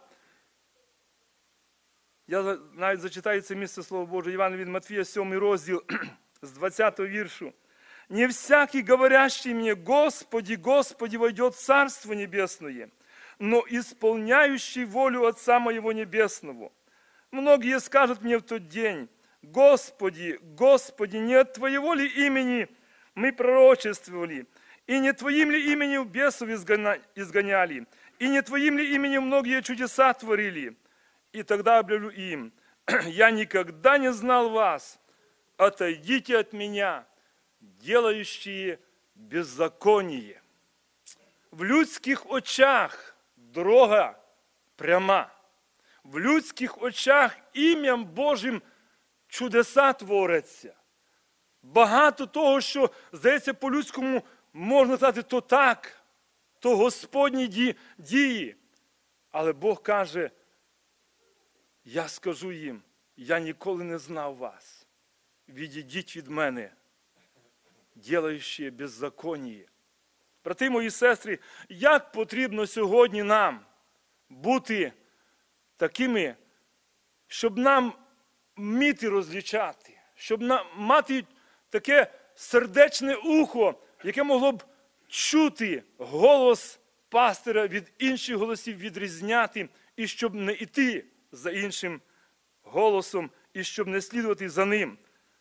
я навіть зачитаю це місце Слова Боже, Івана від Матфія, 7 розділ, з 20 віршу. «Не всякий, говорящий мне, Господи, Господи, войдет в Царство Небесное, но исполняющий волю Отца Моего Небесного. Многие скажут мне в тот день, Господи, Господи, не от Твоего ли имени мы пророчествовали, и не Твоим ли именем бесов изгоняли, и не Твоим ли именем многие чудеса творили? И тогда объявлю им, я никогда не знал вас, отойдите от меня, делающие беззаконие». В людських очах дорога пряма. В людських очах ім'ям Божим чудеса творяться. Багато того, що, здається, по-людському можна сказати, то так, то Господні дії. Але Бог каже, я скажу їм, я ніколи не знав вас. Відійдіть від мене, ділаючи беззаконніє. Брати мої сестри, як потрібно сьогодні нам бути такими, щоб нам вміти розлічати, щоб нам мати таке сердечне ухо, яке могло б чути голос пастиря від інших голосів, відрізняти, і щоб не йти за іншим голосом, і щоб не слідувати за ним.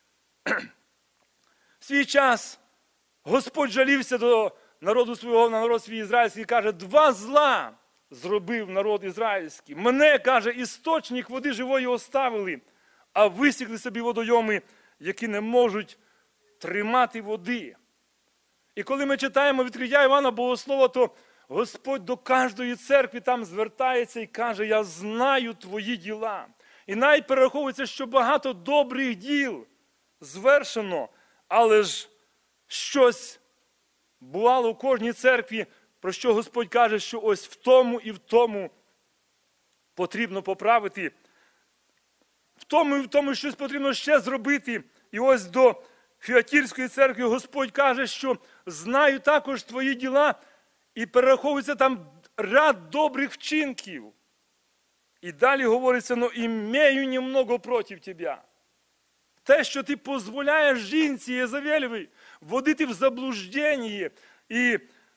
В свій час Господь жалівся до народу свого, на народ свій ізраїльський, і каже, 2 зла зробив народ ізраїльський. Мене, каже, істочник води живої оставили, а висікли собі водойоми, які не можуть тримати води. І коли ми читаємо відкриття Івана Богослова, то Господь до кожної церкви там звертається і каже: я знаю твої діла. І навіть перераховується, що багато добрих діл звершено, але ж щось бувало у кожній церкві, про що Господь каже, що ось в тому і в тому потрібно поправити, в тому і в тому щось потрібно ще зробити. І ось до Фіатірської церкви Господь каже, що знаю також твої діла, і перераховується там ряд добрих вчинків. І далі говориться: но імею немного проти тебе. Те, що ти дозволяєш жінці Єзавелевій вводити в заблуждення і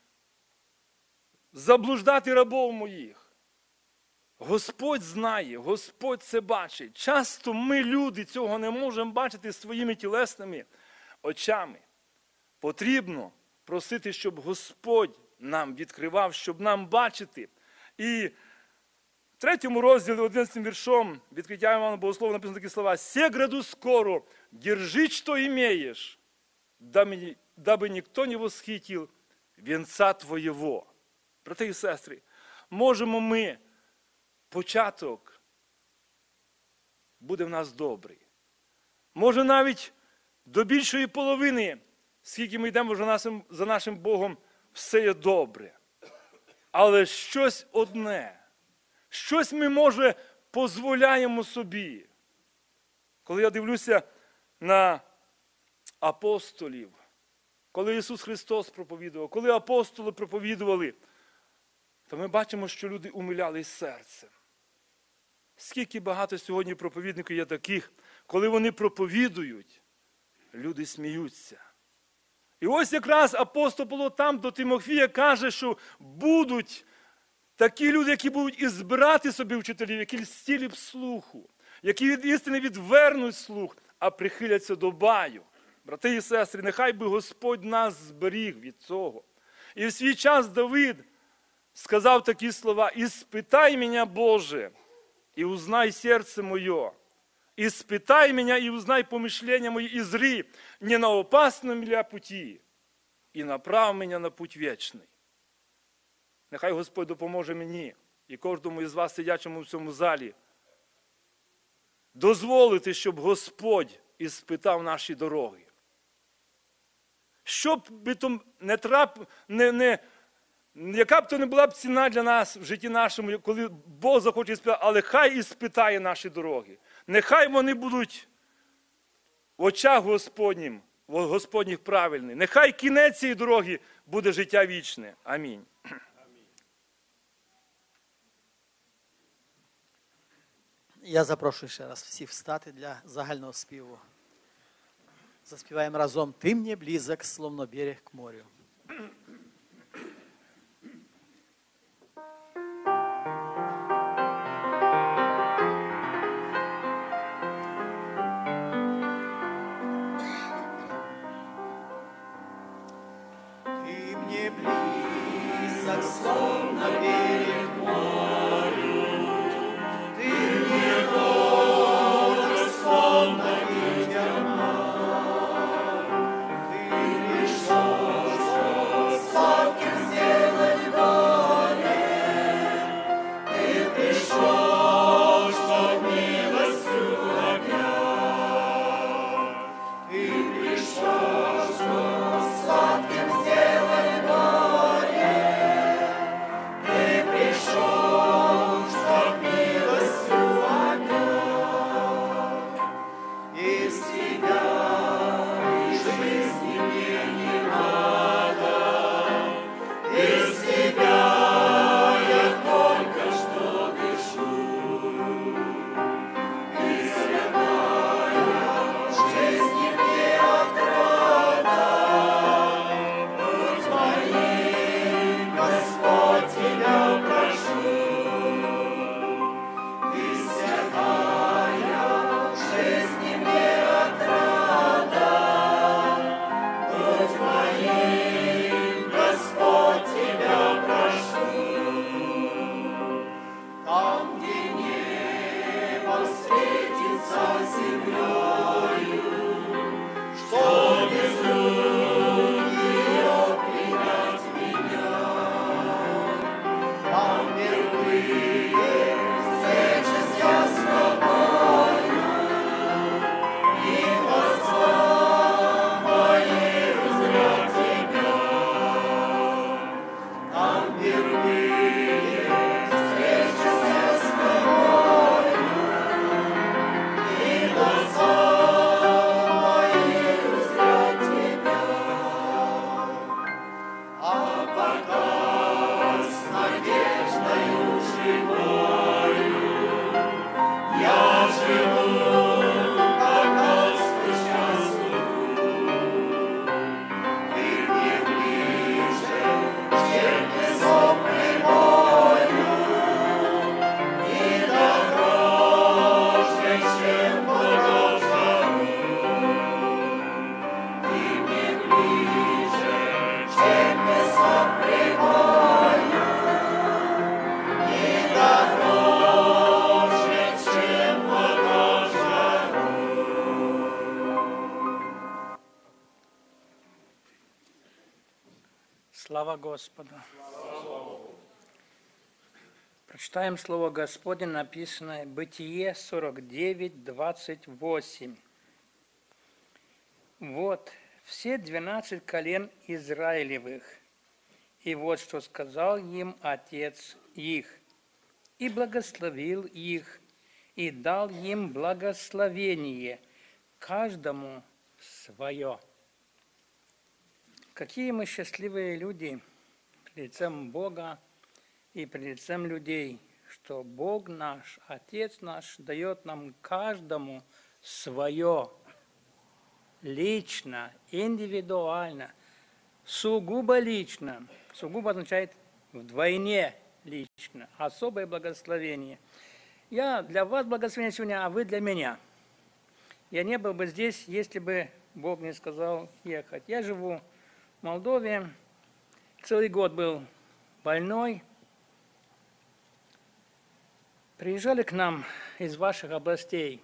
заблуждати рабов моїх. Господь знає, Господь це бачить. Часто ми, люди, цього не можемо бачити своїми тілесними очами. Потрібно просити, щоб Господь нам відкривав, щоб нам бачити. І в 3 розділі, 11 віршом, відкриття Івана Богослова, написано такі слова: «Се граду скоро, держи, что имеешь, дабы никто не восхитил венца твоєго». Брати і сестри, можемо ми, початок буде в нас добрий. Може навіть до більшої половини, скільки ми йдемо вже за нашим Богом, все є добре. Але щось одне, щось ми, може, дозволяємо собі. Коли я дивлюся на апостолів, коли Ісус Христос проповідував, коли апостоли проповідували, то ми бачимо, що люди умилялись серцем. Скільки багато сьогодні проповідників є таких, коли вони проповідують, люди сміються. І ось якраз апостол Павло там до Тимофія каже, що будуть такі люди, які будуть і збирати собі вчителів, які льстілі б слуху, які від істини відвернуть слух, а прихиляться до баю. Брати і сестри, нехай би Господь нас зберіг від цього. І в свій час Давид сказав такі слова: «Іспитай мене, Боже, і узнай серце моє. Іспитай мене і узнай помишлення мої, і зри, не на опасном ли путі, і направ мене на путь вічний». Нехай Господь допоможе мені і кожному із вас, сидячому в цьому залі, дозволити, щоб Господь іспитав наші дороги. Щоб би то яка б то не була б ціна для нас в житті нашому, коли Бог захоче іспитати, але хай іспитає наші дороги. Нехай вони будуть в очах Господніх правильні. Нехай кінець цієї дороги буде життя вічне. Амінь. Я запрошую ще раз всіх встати для загального співу. Заспіваємо разом «Ти мені близок, словно берег к морю». Ты мне близок, словно берег к морю, ты мне дорог, словно ветер май. Ты пришел, чтоб сладким сделать горе, ты пришел, чтоб милостью объять. Ты пришел, чтоб сладким сделать горе, ты пришел, чтоб милостью объять. Из тебя и жизни мне не надо, из тебя я только что дышу. И святая жизни мне отрада, будь моим, Господь, тебя прошу. Ты святая жизни мне отрада, будь моим, Господь, тебя прошу. Там, где небо встретится с Слава Господу! Прочитаем Слово Господне, написанное Бытие 49, 28. Вот все 12 колен Израилевых, и вот что сказал им Отец их, и благословил их, и дал им благословение, каждому свое. Какие мы счастливые люди пред лицем Бога и пред лицем людей, что Бог наш, Отец наш, дает нам каждому свое, лично, индивидуально, сугубо лично. Сугубо означает вдвойне лично, особое благословение. Я для вас благословение сегодня, а вы для меня. Я не был бы здесь, если бы Бог не сказал ехать. Я живу в Молдове, целый год был больной. Приезжали к нам из ваших областей,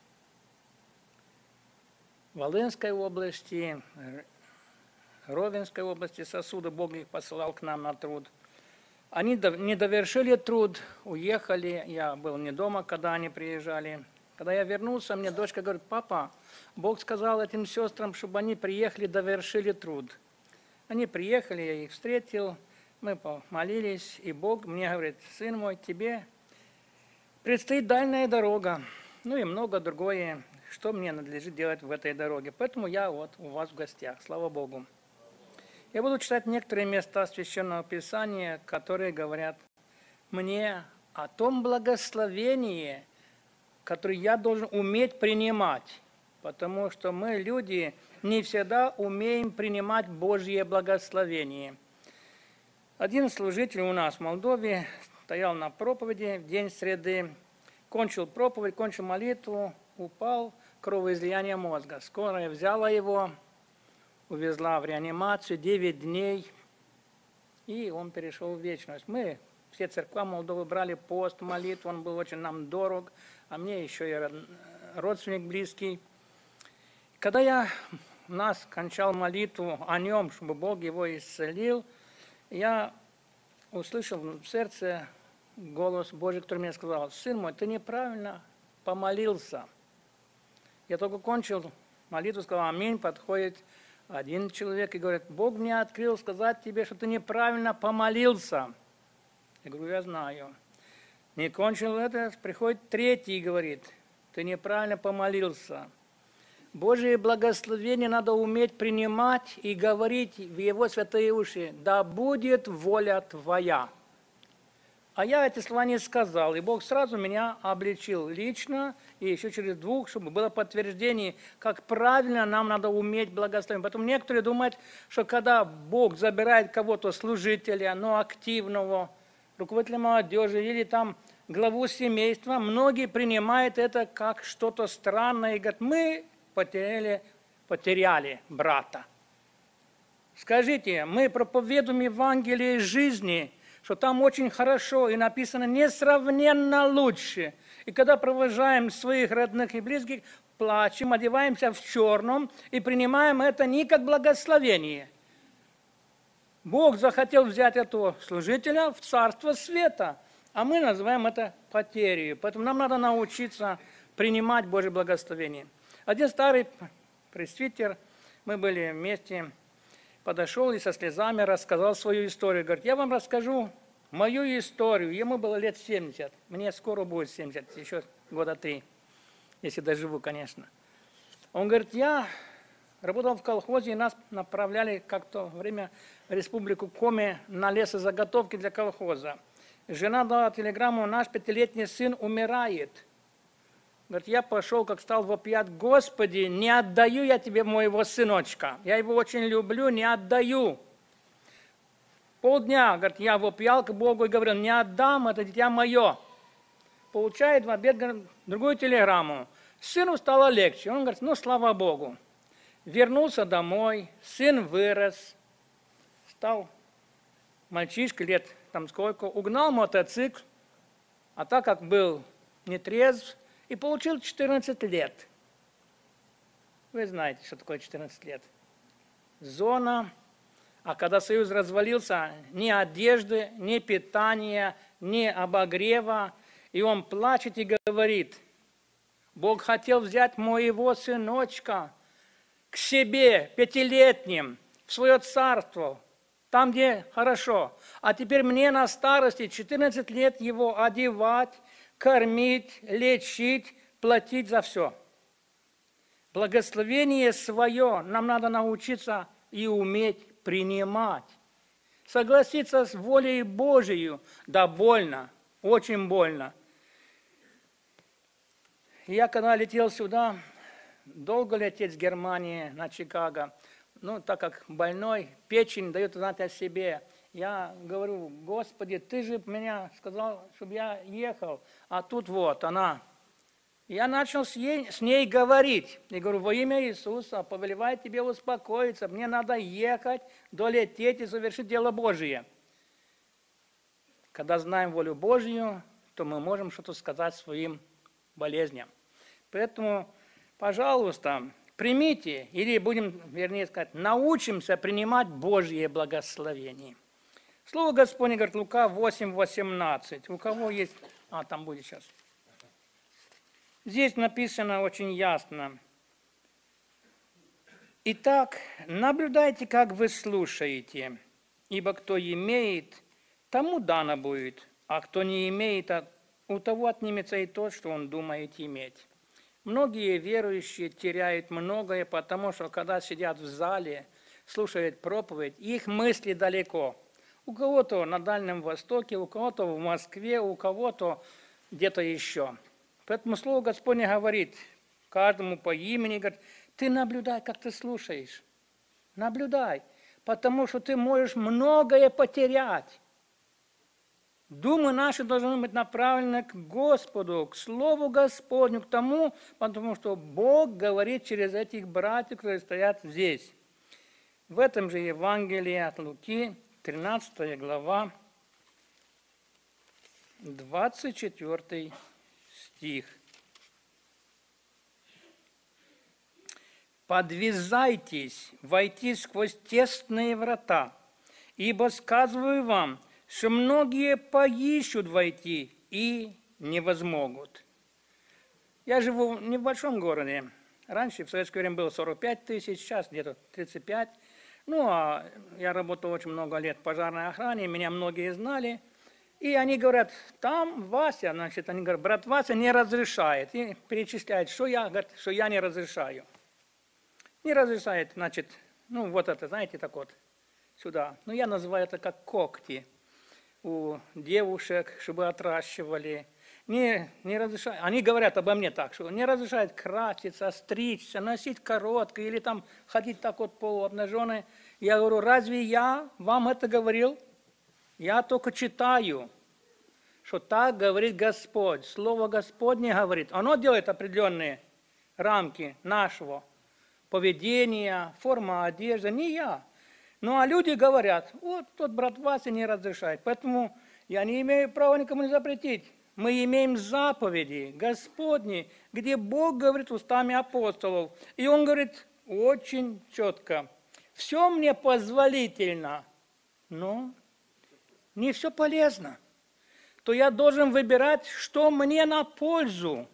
Волынской области, Ровенской области, сосуды, Бог их посылал к нам на труд. Они не довершили труд, уехали, я был не дома, когда они приезжали. Когда я вернулся, мне дочка говорит: папа, Бог сказал этим сестрам, чтобы они приехали, довершили труд. Они приехали, я их встретил, мы помолились, и Бог мне говорит: сын мой, тебе предстоит дальняя дорога, ну и много другое, что мне надлежит делать в этой дороге. Поэтому я вот у вас в гостях, слава Богу. Я буду читать некоторые места Священного Писания, которые говорят мне о том благословении, которое я должен уметь принимать, потому что мы, люди, не всегда умеем принимать Божье благословение. Один служитель у нас в Молдове стоял на проповеди в день среды, кончил проповедь, кончил молитву, упал, кровоизлияние мозга. Скорая взяла его, увезла в реанимацию 9 дней, и он перешел в вечность. Мы, все церкви Молдовы, брали пост, молитву, он был очень нам дорог, а мне еще и родственник близкий. Когда у нас кончал молитву о нем, чтобы Бог его исцелил, я услышал в сердце голос Божий, который мне сказал: сын мой, ты неправильно помолился. Я только кончил молитву, сказал аминь, подходит один человек и говорит: Бог мне открыл сказать тебе, что ты неправильно помолился. Я говорю: я знаю. Не кончил это, приходит третий и говорит: ты неправильно помолился. Божие благословение надо уметь принимать и говорить в его святые уши: да будет воля твоя. А я эти слова не сказал, и Бог сразу меня обличил лично, и еще через 2, чтобы было подтверждение, как правильно нам надо уметь благословить. Поэтому некоторые думают, что когда Бог забирает кого-то служителя, но активного, руководителя молодежи или там главу семейства, многие принимают это как что-то странное и говорят: мы потеряли брата. Скажите, мы проповедуем Евангелие жизни, что там очень хорошо и написано несравненно лучше. И когда провожаем своих родных и близких, плачем, одеваемся в черном и принимаем это не как благословение. Бог захотел взять этого служителя в царство света, а мы называем это потерей. Поэтому нам надо научиться принимать Божье благословение. Один старый пресвитер, мы были вместе, подошел и со слезами рассказал свою историю. Говорит: я вам расскажу мою историю. Ему было лет 70, мне скоро будет 70, еще года 3, если доживу, конечно. Он говорит: я работал в колхозе, и нас направляли как-то время в республику Коми на лесозаготовки для колхоза. Жена дала телеграмму: наш 5-летний сын умирает. Говорит: я пошел, как стал вопиять: Господи, не отдаю я тебе моего сыночка. Я его очень люблю, не отдаю. Полдня, говорит, я вопиял к Богу и говорил: не отдам, это дитя мое. Получает в обед другую телеграмму: сыну стало легче. Он говорит: ну, слава Богу. Вернулся домой, сын вырос, стал мальчишка лет там сколько, угнал мотоцикл, а так как был нетрезв, и получил 14 лет. Вы знаете, что такое 14 лет. Зона. А когда Союз развалился, ни одежды, ни питания, ни обогрева. И он плачет и говорит: Бог хотел взять моего сыночка к себе, 5-летним, в свое царство, там, где хорошо. А теперь мне на старости 14 лет его одевать, кормить, лечить, платить за все. Благословение свое нам надо научиться и уметь принимать. Согласиться с волей Божией, да больно, очень больно. Я когда летел сюда, долго лететь с Германии на Чикаго, ну, так как больной, печень дает знать о себе. Я говорю: Господи, Ты же меня сказал, чтобы я ехал, а тут вот она. Я начал с ней говорить. И говорю: во имя Иисуса повелеваю тебе успокоиться, мне надо ехать, долететь и совершить дело Божие. Когда знаем волю Божью, то мы можем что-то сказать своим болезням. Поэтому, пожалуйста, примите, или будем, вернее сказать, научимся принимать Божье благословение. Слово Господне говорит, Лука 8:18. У кого есть... там будет сейчас. Здесь написано очень ясно. Итак, наблюдайте, как вы слушаете, ибо кто имеет, тому дано будет, а кто не имеет, у того отнимется и то, что он думает иметь. Многие верующие теряют многое, потому что, когда сидят в зале, слушают проповедь, их мысли далеко. У кого-то на Дальнем Востоке, у кого-то в Москве, у кого-то где-то еще. Поэтому Слово Господне говорит каждому по имени, говорит: ты наблюдай, как ты слушаешь. Наблюдай, потому что ты можешь многое потерять. Думы наши должны быть направлены к Господу, к Слову Господню, к тому, потому что Бог говорит через этих братьев, которые стоят здесь. В этом же Евангелии от Луки, 13 глава, 24 стих. «Подвязайтесь войти сквозь тесные врата, ибо, сказываю вам, что многие поищут войти и не возмогут». Я живу не в большом городе. Раньше в советское время было 45 тысяч, сейчас где-то 35. Ну, а я работал очень много лет в пожарной охране, меня многие знали. И они говорят: там Вася, значит, они говорят, брат Вася не разрешает. И перечисляют, что я, говорят, что я не разрешаю. Не разрешает, значит, ну, вот это, знаете, так вот, сюда. Ну, я называю это как когти у девушек, чтобы отращивали. Не разрешают. Они говорят обо мне так, что не разрешают краситься, стричься, носить короткое или там ходить так вот полуобнаженной. Я говорю: разве я вам это говорил? Я только читаю, что так говорит Господь. Слово Господне говорит. Оно делает определенные рамки нашего поведения, форма одежды. Не я. Ну, а люди говорят: вот тот брат Вася не разрешает. Поэтому я не имею права никому не запретить. Мы имеем заповеди Господни, где Бог говорит устами апостолов. И Он говорит очень четко: все мне позволительно, но не все полезно. То я должен выбирать, что мне на пользу.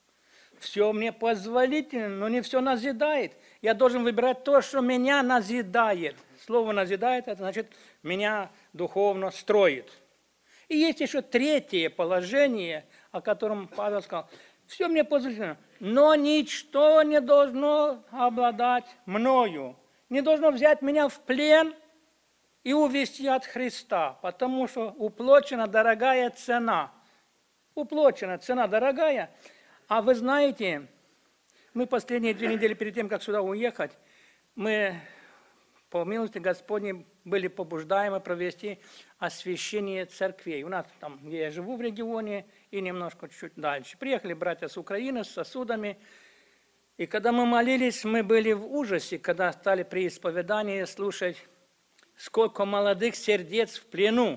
Все мне позволительно, но не все назидает. Я должен выбирать то, что меня назидает. Слово «назидает» — это значит, меня духовно строит. И есть еще третье положение, о котором Павел сказал: все мне позволительно, но ничто не должно обладать мною, не должно взять меня в плен и увести от Христа, потому что уплачена дорогая цена. Уплачена цена дорогая. А вы знаете, мы последние 2 недели перед тем, как сюда уехать, мы, по милости Господней, были побуждаемы провести освящение церквей. У нас там, где я живу в регионе, и немножко чуть дальше. Приехали братья с Украины с сосудами. И когда мы молились, мы были в ужасе, когда стали при исповедании слушать, сколько молодых сердец в плену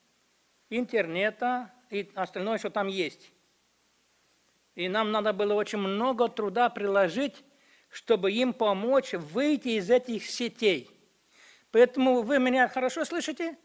интернета и остальное, что там есть. И нам надо было очень много труда приложить, чтобы им помочь выйти из этих сетей. Поэтому вы меня хорошо слышите?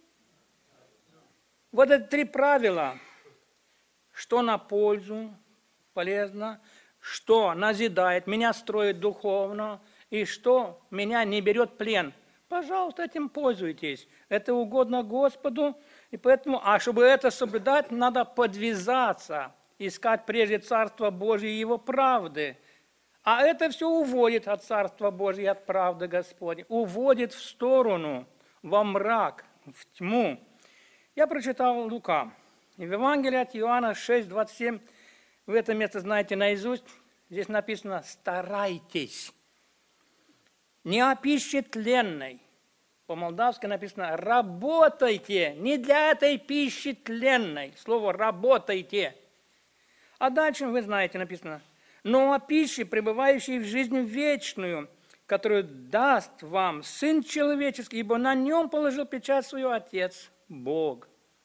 Вот это 3 правила. Что на пользу, полезно, что назидает, меня строит духовно, и что меня не берет плен. Пожалуйста, этим пользуйтесь. Это угодно Господу. И поэтому, чтобы это соблюдать, надо подвязаться, искать прежде Царство Божие и Его правды. А это все уводит от Царства Божия и от правды Господней. Уводит в сторону, во мрак, в тьму. Я прочитал Лука. И в Евангелии от Иоанна 6:27, вы это место знаете наизусть, здесь написано «старайтесь». Не о пище тленной. По-молдавски написано «работайте». Не для этой пищи тленной. Слово «работайте». А дальше, вы знаете, написано «но о пище, пребывающей в жизнь вечную, которую даст вам Сын Человеческий, ибо на нем положил печать свою Отец, Бог».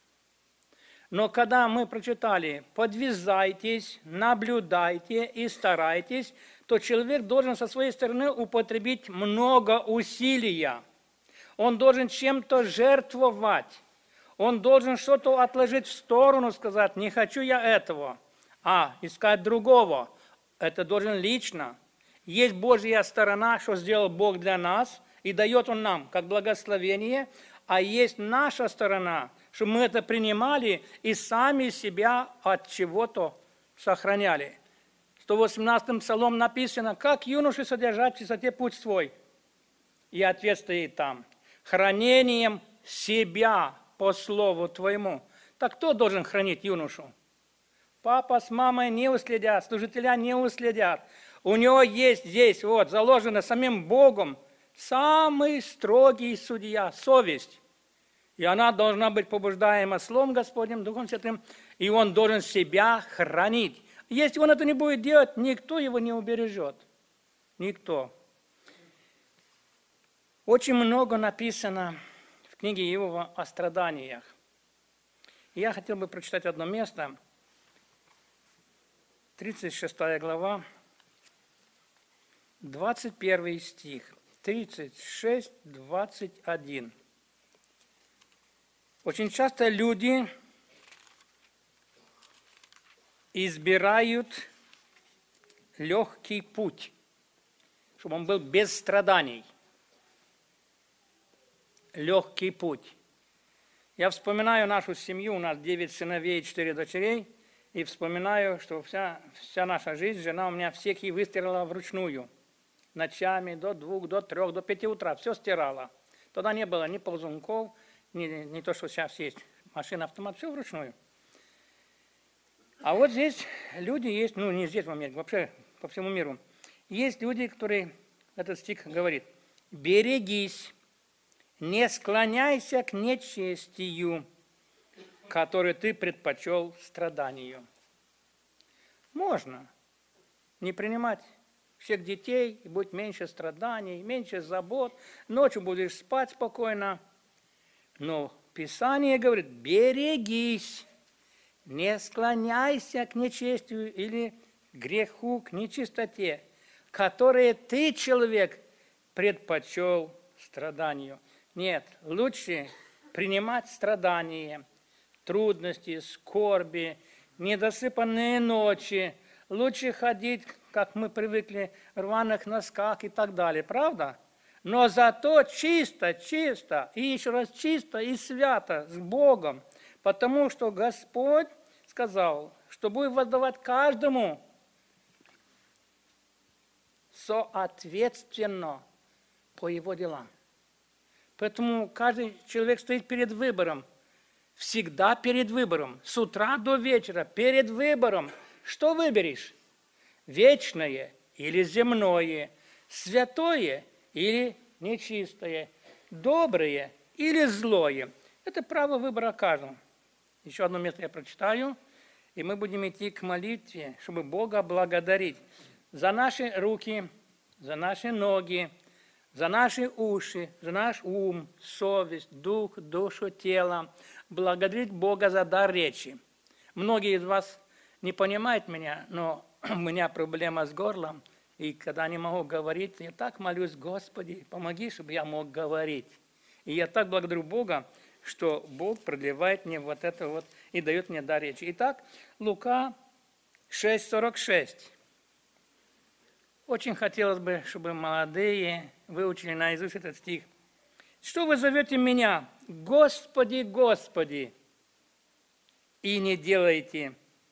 Но когда мы прочитали «подвязайтесь, наблюдайте и старайтесь», то человек должен со своей стороны употребить много усилия. Он должен чем-то жертвовать. Он должен что-то отложить в сторону, сказать, не хочу я этого, а искать другого. Это должен лично. Есть Божья сторона, что сделал Бог для нас, и дает Он нам как благословение, а есть наша сторона, чтобы мы это принимали и сами себя от чего-то сохраняли. В 118-м Псалом написано, как юноши содержать в чистоте путь свой. И ответ стоит там. Хранением себя по слову твоему. Так кто должен хранить юношу? Папа с мамой не уследят, служителя не уследят. У него есть здесь, вот, заложено самим Богом, самый строгий судья, совесть. И она должна быть побуждаема Словом Господним, Духом Святым, и он должен себя хранить. Если он это не будет делать, никто его не убережет. Никто. Очень много написано в книге Иова о страданиях. И я хотел бы прочитать одно место. 36 глава, 21 стих. 36, 21. Очень часто люди избирают легкий путь, чтобы он был без страданий. Легкий путь. Я вспоминаю нашу семью, у нас 9 сыновей и 4 дочерей, и вспоминаю, что вся наша жизнь, жена у меня всех и выстирала вручную. Ночами до 2, до 3, до 5 утра, все стирала. Тогда не было ни ползунков, не то, что сейчас есть, машина-автомат, все вручную. А вот здесь люди есть, ну не здесь в Америке, вообще по всему миру. Есть люди, которые, этот стих говорит, берегись, не склоняйся к нечестию, которую ты предпочел страданию. Можно не принимать всех детей, и будет меньше страданий, меньше забот, ночью будешь спать спокойно. Но Писание говорит, берегись, не склоняйся к нечестию или греху, к нечистоте, которые ты, человек, предпочел страданию. Нет, лучше принимать страдания, трудности, скорби, недосыпанные ночи. Лучше ходить, как мы привыкли, в рваных носках и так далее. Правда? Но зато чисто, и еще раз чисто и свято с Богом. Потому что Господь сказал, что будет воздавать каждому соответственно по его делам. Поэтому каждый человек стоит перед выбором. Всегда перед выбором. С утра до вечера перед выбором. Что выберешь? Вечное или земное? Святое или нечистое? Доброе или злое? Это право выбора каждому. Еще одно место я прочитаю, и мы будем идти к молитве, чтобы Бога благодарить. за наши руки, за наши ноги, за наши уши, за наш ум, совесть, дух, душу, тело. Благодарить Бога за дар речи. Многие из вас не понимают меня, но у меня проблема с горлом. И когда не могу говорить, я так молюсь: Господи, помоги, чтобы я мог говорить. И я так благодарю Бога, что Бог продлевает мне вот это вот и дает мне дар речи. Итак, Лука 6:46. Очень хотелось бы, чтобы молодые выучили наизусть этот стих. Что вы зовете меня, Господи, Господи, и не делаете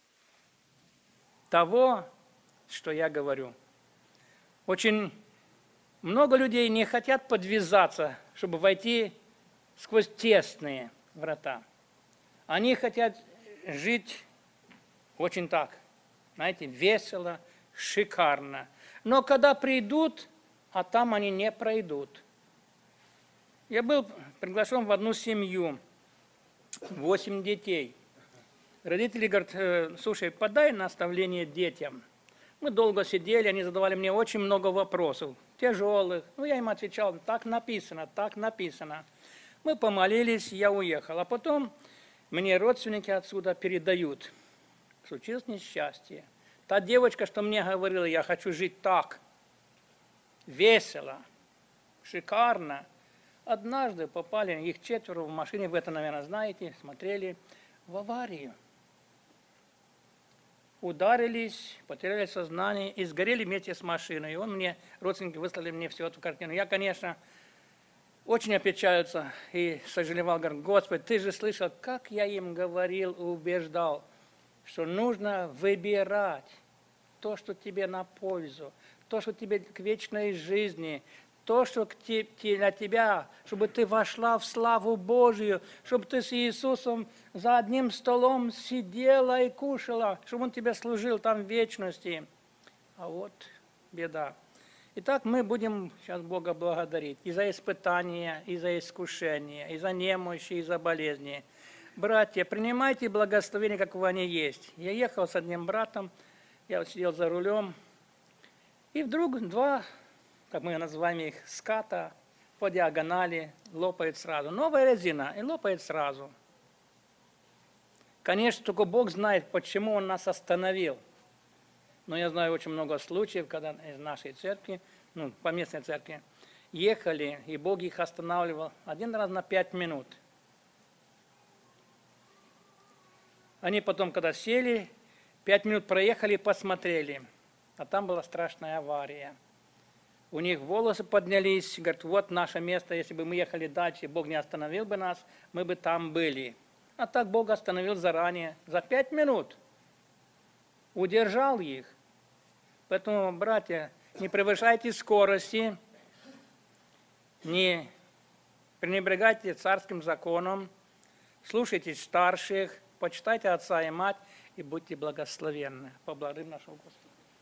того, что я говорю? Очень много людей не хотят подвязаться, чтобы войти сквозь тесные врата. Они хотят жить очень так, знаете, весело, шикарно. Но когда придут, а там они не пройдут. Я был приглашен в одну семью, 8 детей. Родители говорят: слушай, подай наставление детям. Мы долго сидели, они задавали мне очень много вопросов, тяжелых. Ну, я им отвечал: так написано, так написано. Мы помолились, я уехал. А потом мне родственники отсюда передают. Случилось несчастье. Та девочка, что мне говорила: я хочу жить так, весело, шикарно. Однажды попали, их 4 в машине, вы это, наверное, знаете, смотрели, в аварию. Ударились, потеряли сознание и сгорели вместе с машиной. И родственники выслали мне всю эту картину. Я, конечно, очень опечалился и сожалевал, говорю: Господи, ты же слышал, как я им говорил и убеждал, что нужно выбирать то, что тебе на пользу, то, что тебе к вечной жизни, то, что для тебя, чтобы ты вошла в славу Божию, чтобы ты с Иисусом за одним столом сидела и кушала, чтобы Он тебе служил там в вечности. А вот беда. Итак, мы будем сейчас Бога благодарить и за испытания, и за искушения, и за немощи, и за болезни. Братья, принимайте благословения, какого они есть. Я ехал с одним братом, я сидел за рулем, и вдруг 2, как мы называем их, ската по диагонали лопает сразу. Новая резина, и лопает сразу. Конечно, только Бог знает, почему Он нас остановил. Но я знаю очень много случаев, когда из нашей церкви, по местной церкви, ехали, и Бог их останавливал 1 раз на 5 минут. Они потом, когда сели, 5 минут проехали и посмотрели, а там была страшная авария. У них волосы поднялись, говорят: вот наше место, если бы мы ехали дальше, Бог не остановил бы нас, мы бы там были. А так Бог остановил заранее, за 5 минут. Удержал их. Поэтому, братья, не превышайте скорости, не пренебрегайте царским законом, слушайтесь старших, почитайте отца и мать и будьте благословенны. Поблагодарим нашего Господа.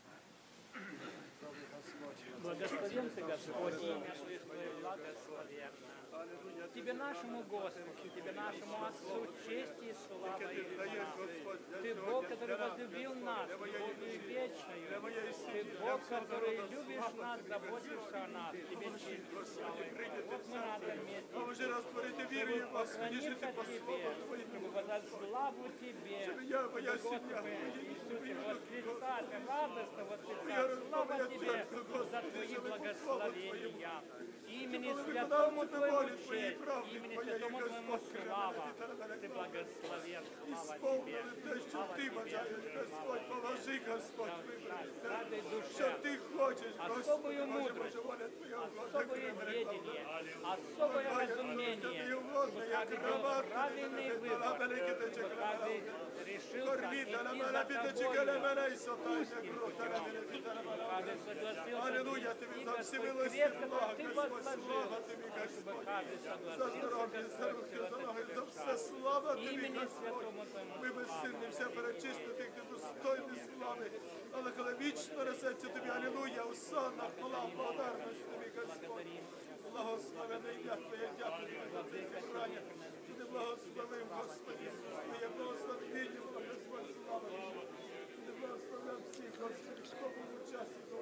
Благословен Ты, Господь, имя Твое благословенно. Тебе нашему Господу, Тебе нашему Отцу честь и слава и хвала. Ты Бог, который возлюбил нас, Богу вечную. Ты Бог, который любишь нас, заботишься о нас. Тебе честь и слава. Вот мы на этом месте. Чтобы поклониться Тебе, чтобы воздать славу Тебе. Господи, Иисусе, восклицать, радостно восклицать. Слава Тебе за Твои благословения. Имени Святому Твоему честь, имени Святому Твоему слава. Ты благословен, слава Тебе. Слава Тебе, Господь, положи, Господь, каждой що душе Ти хочеш, особую мудрость, особое ведение, особое разумение, чтобы каждый делал правильный выбор, чтобы каждый решился идти за тобою, узким путем, каждый согласился Аллилуйя, Тобі идти, за Господь, всемилостиву крепко, благо, как Ты Господь, возложил, слава Тобі, чтобы Господь. каждый За согласился, здоров'я, за Господь, руки, за вот ноги, это за все все. слава Тобі, Імені Господь. Святому Твоєму Ми безсильні все перечистити, Ти достойний слави. Але коли вічно несеться Тобі, алілуя, усана, хвала, благодарність Тобі, Господь. Благословене ім'я Твоє, дякую Тобі за це зібрання. Ти благословив, Господи, Твоє благословення, Господь, слава Тобі. Ти благословив всіх, Господи, хто був учасником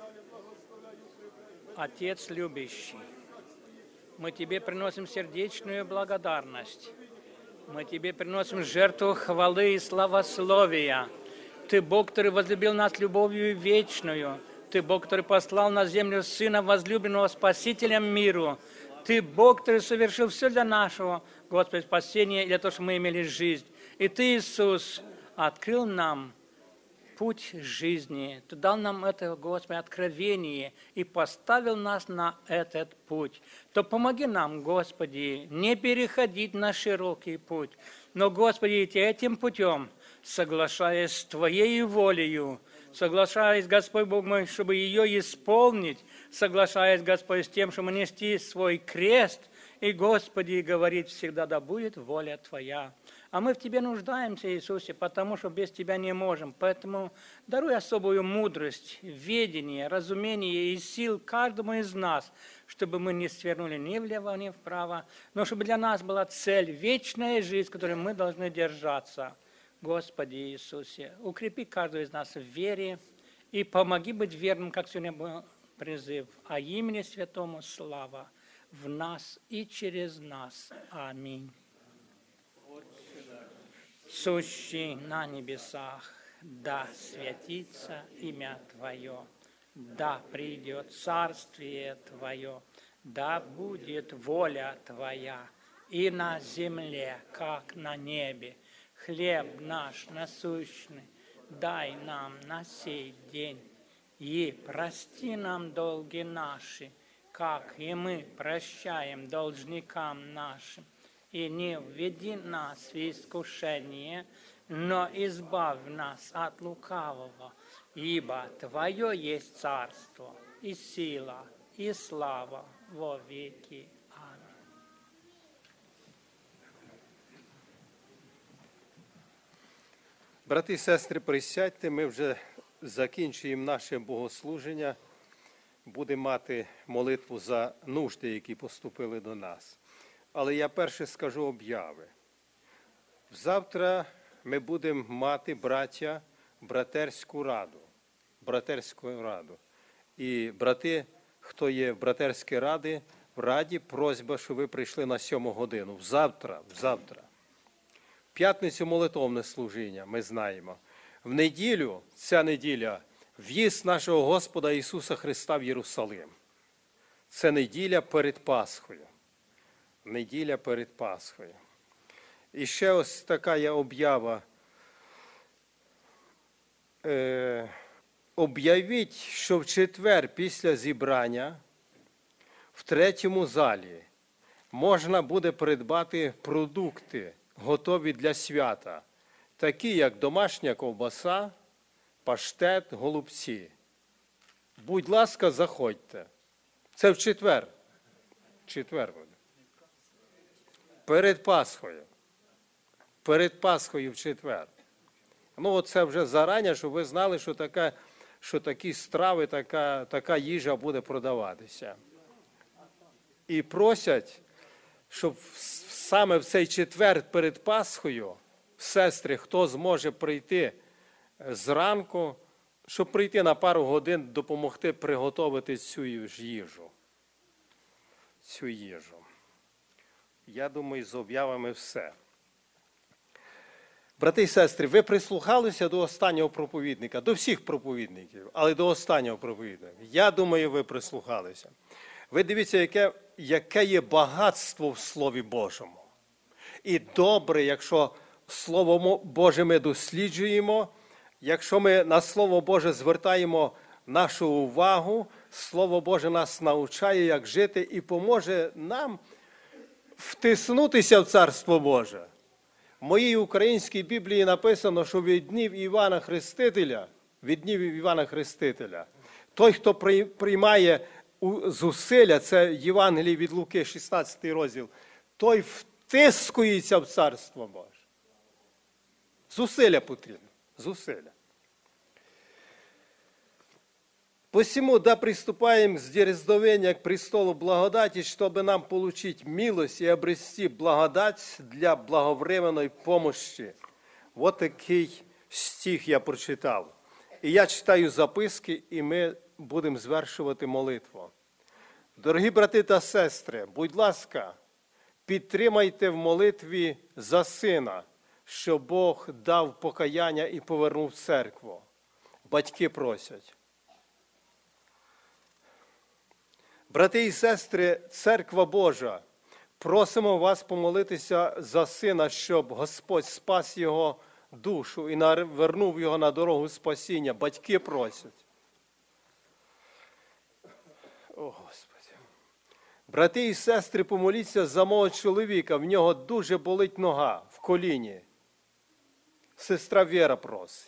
Отец любящий, мы Тебе приносим сердечную благодарность. Мы Тебе приносим жертву хвалы и славословия. Ты Бог, который возлюбил нас любовью вечную. Ты Бог, который послал на землю Сына возлюбленного Спасителем миру. Ты Бог, который совершил все для нашего, Господи, спасения и для того, чтобы мы имели жизнь. И Ты, Иисус, открыл нам путь жизни. Ты дал нам это, Господи, откровение и поставил нас на этот путь. То помоги нам, Господи, не переходить на широкий путь, но, Господи, идти этим путем, соглашаясь с Твоей волею, соглашаясь, Господь Бог мой, чтобы ее исполнить, соглашаясь, Господь, с тем, чтобы нести свой крест, и, Господи, говорить всегда, да будет воля Твоя. А мы в Тебе нуждаемся, Иисусе, потому что без Тебя не можем. Поэтому даруй особую мудрость, ведение, разумение и сил каждому из нас, чтобы мы не свернули ни влево, ни вправо, но чтобы для нас была цель, вечная жизнь, которой мы должны держаться. Господи Иисусе, укрепи каждого из нас в вере и помоги быть верным, как сегодня был призыв. А имени Святому слава в нас и через нас. Аминь. Сущий на небесах, да святится имя Твое, да придет царствие Твое, да будет воля Твоя и на земле, как на небе. Хлеб наш насущный дай нам на сей день, и прости нам долги наши, как и мы прощаем должникам нашим. И не введи нас в искушение, но избавь нас от лукавого, ибо Твое есть царство, и сила, и слава во веки. Аминь. Брати і сестри, присядьте, ми вже закінчуємо наше богослуження, будемо мати молитву за нужди, які поступили до нас. Але я перше скажу обяви. Завтра ми будемо мати, браття, братерську раду. І брати, хто є в братерській раді, просьба, щоб ви прийшли на 7 годину. Завтра. В п'ятницю молитовне служіння, ми знаємо. В неділю, ця неділя, в'їзд нашого Господа Ісуса Христа в Єрусалим. Це неділя перед Пасхою. Неділя перед Пасхою. І ще ось така є об'ява. Об'явіть, що в четвер після зібрання в 3-му залі можна буде придбати продукти, готові для свята, такі як домашня ковбаса, паштет, голубці. Будь ласка, заходьте. Це в четвер. Четвер буде. Перед Пасхою. Перед Пасхою в четвер. Ну, оце вже зарані, щоб ви знали, що такі страви, така їжа буде продаватися. І просять, щоб саме в цей четвер перед Пасхою, сестри, хто зможе прийти зранку, щоб прийти на пару годин, допомогти приготувати цю їжу. Цю їжу. Я думаю, з об'явами все. Брати і сестри, ви прислухалися до останнього проповідника, до всіх проповідників, але до останнього проповідника. Я думаю, ви прислухалися. Ви дивіться, яке є багатство в Слові Божому. І добре, якщо Слово Боже ми досліджуємо, якщо ми на Слово Боже звертаємо нашу увагу, Слово Боже нас навчає, як жити і поможе нам втиснутися в Царство Боже. В моїй українській Біблії написано, що від днів Івана Хрестителя, той, хто приймає зусилля, це Євангеліє від Луки, 16 розділ, той втискується в Царство Боже. Зусилля потрібно, зусилля. Посему, да приступаем с дерзновения к престолу благодати, чтобы нам получить милость и обрести благодать для благовременной помощи. Вот такий стих я прочитав. І я читаю записки, і ми будемо звершувати молитву. Дорогі брати та сестри, будь ласка, підтримайте в молитві за сина, що Бог дав покаяння і повернув церкву. Батьки просять. Брати і сестри, Церква Божа, просимо вас помолитися за сина, щоб Господь спас його душу і вернув його на дорогу спасіння. Батьки просять. О, Господи. Брати і сестри, помоліться за мого чоловіка, в нього дуже болить нога в коліні. Сестра Віра просить.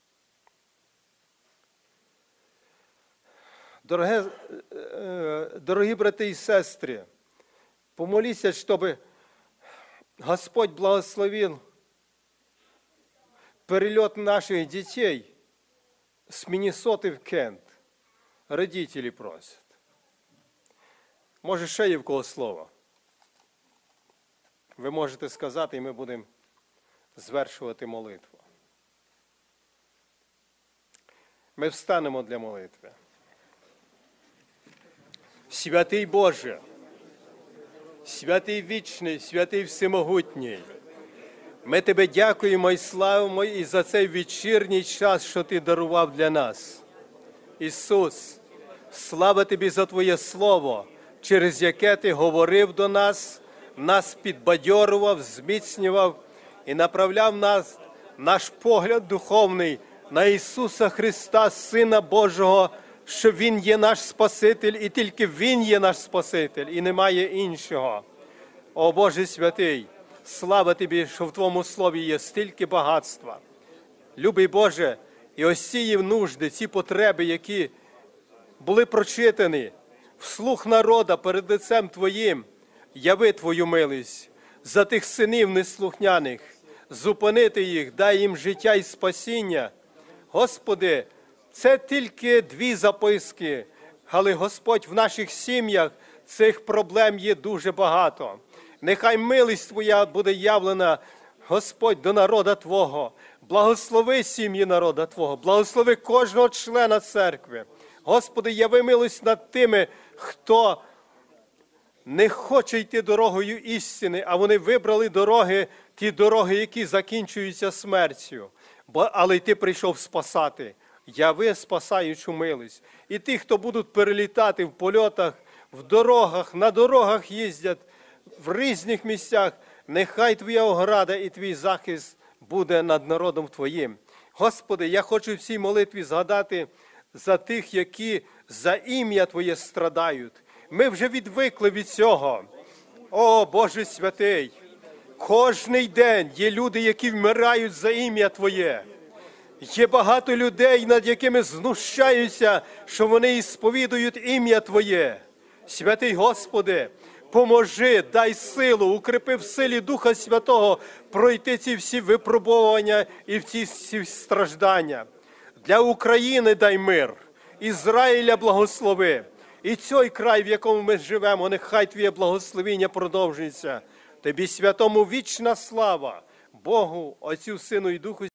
Дорогі брати і сестри, помоліться, щоб Господь благословив перельот наших дітей з Міннесоти в Кент. Родителі просять. Може, ще є в кого слово? Ви можете сказати, і ми будемо звершувати молитву. Ми встанемо для молитви. Святий Боже, святий вічний, святий всемогутній, ми Тебе дякуємо і славимо і за цей вечірній час, що Ти дарував для нас. Ісус, слава Тобі за Твоє Слово, через яке Ти говорив до нас, нас підбадьорував, зміцнював і направляв нас, наш погляд духовний на Ісуса Христа, Сина Божого, що Він є наш Спаситель, і тільки Він є наш Спаситель, і немає іншого. О Боже святий, слава Тобі, що в Твоєму Слові є стільки багатства. Любий Боже, і ось ці нужди, ці потреби, які були прочитані, вслух народа перед лицем Твоїм, яви Твою милість за тих синів неслухняних, зупинити їх, дай їм життя і спасіння. Господи, це тільки 2 записки, але, Господь, в наших сім'ях цих проблем є дуже багато. Нехай милість Твоя буде явлена, Господь, до народа Твого. Благослови сім'ї народа Твого, благослови кожного члена церкви. Господи, яви милость над тими, хто не хоче йти дорогою істини, а вони вибрали дороги, ті дороги, які закінчуються смертю. Але й Ти прийшов спасати. Яви спасаючу милість. І ті, хто будуть перелітати в польотах, в дорогах, на дорогах їздять, в різних місцях, нехай Твоя ограда і Твій захист буде над народом Твоїм. Господи, я хочу в цій молитві згадати за тих, які за ім'я Твоє страдають. Ми вже відвикли від цього. О, Боже святий, кожний день є люди, які вмирають за ім'я Твоє. Є багато людей, над якими знущаються, що вони ісповідують ім'я Твоє. Святий Господи, поможи, дай силу, укріпи в силі Духа Святого пройти ці всі випробування і ці всі страждання. Для України дай мир, Ізраїля благослови. І цей край, в якому ми живемо, нехай Твоє благословіння продовжується. Тобі, Святому, вічна слава, Богу, Отцю, Сину і Духу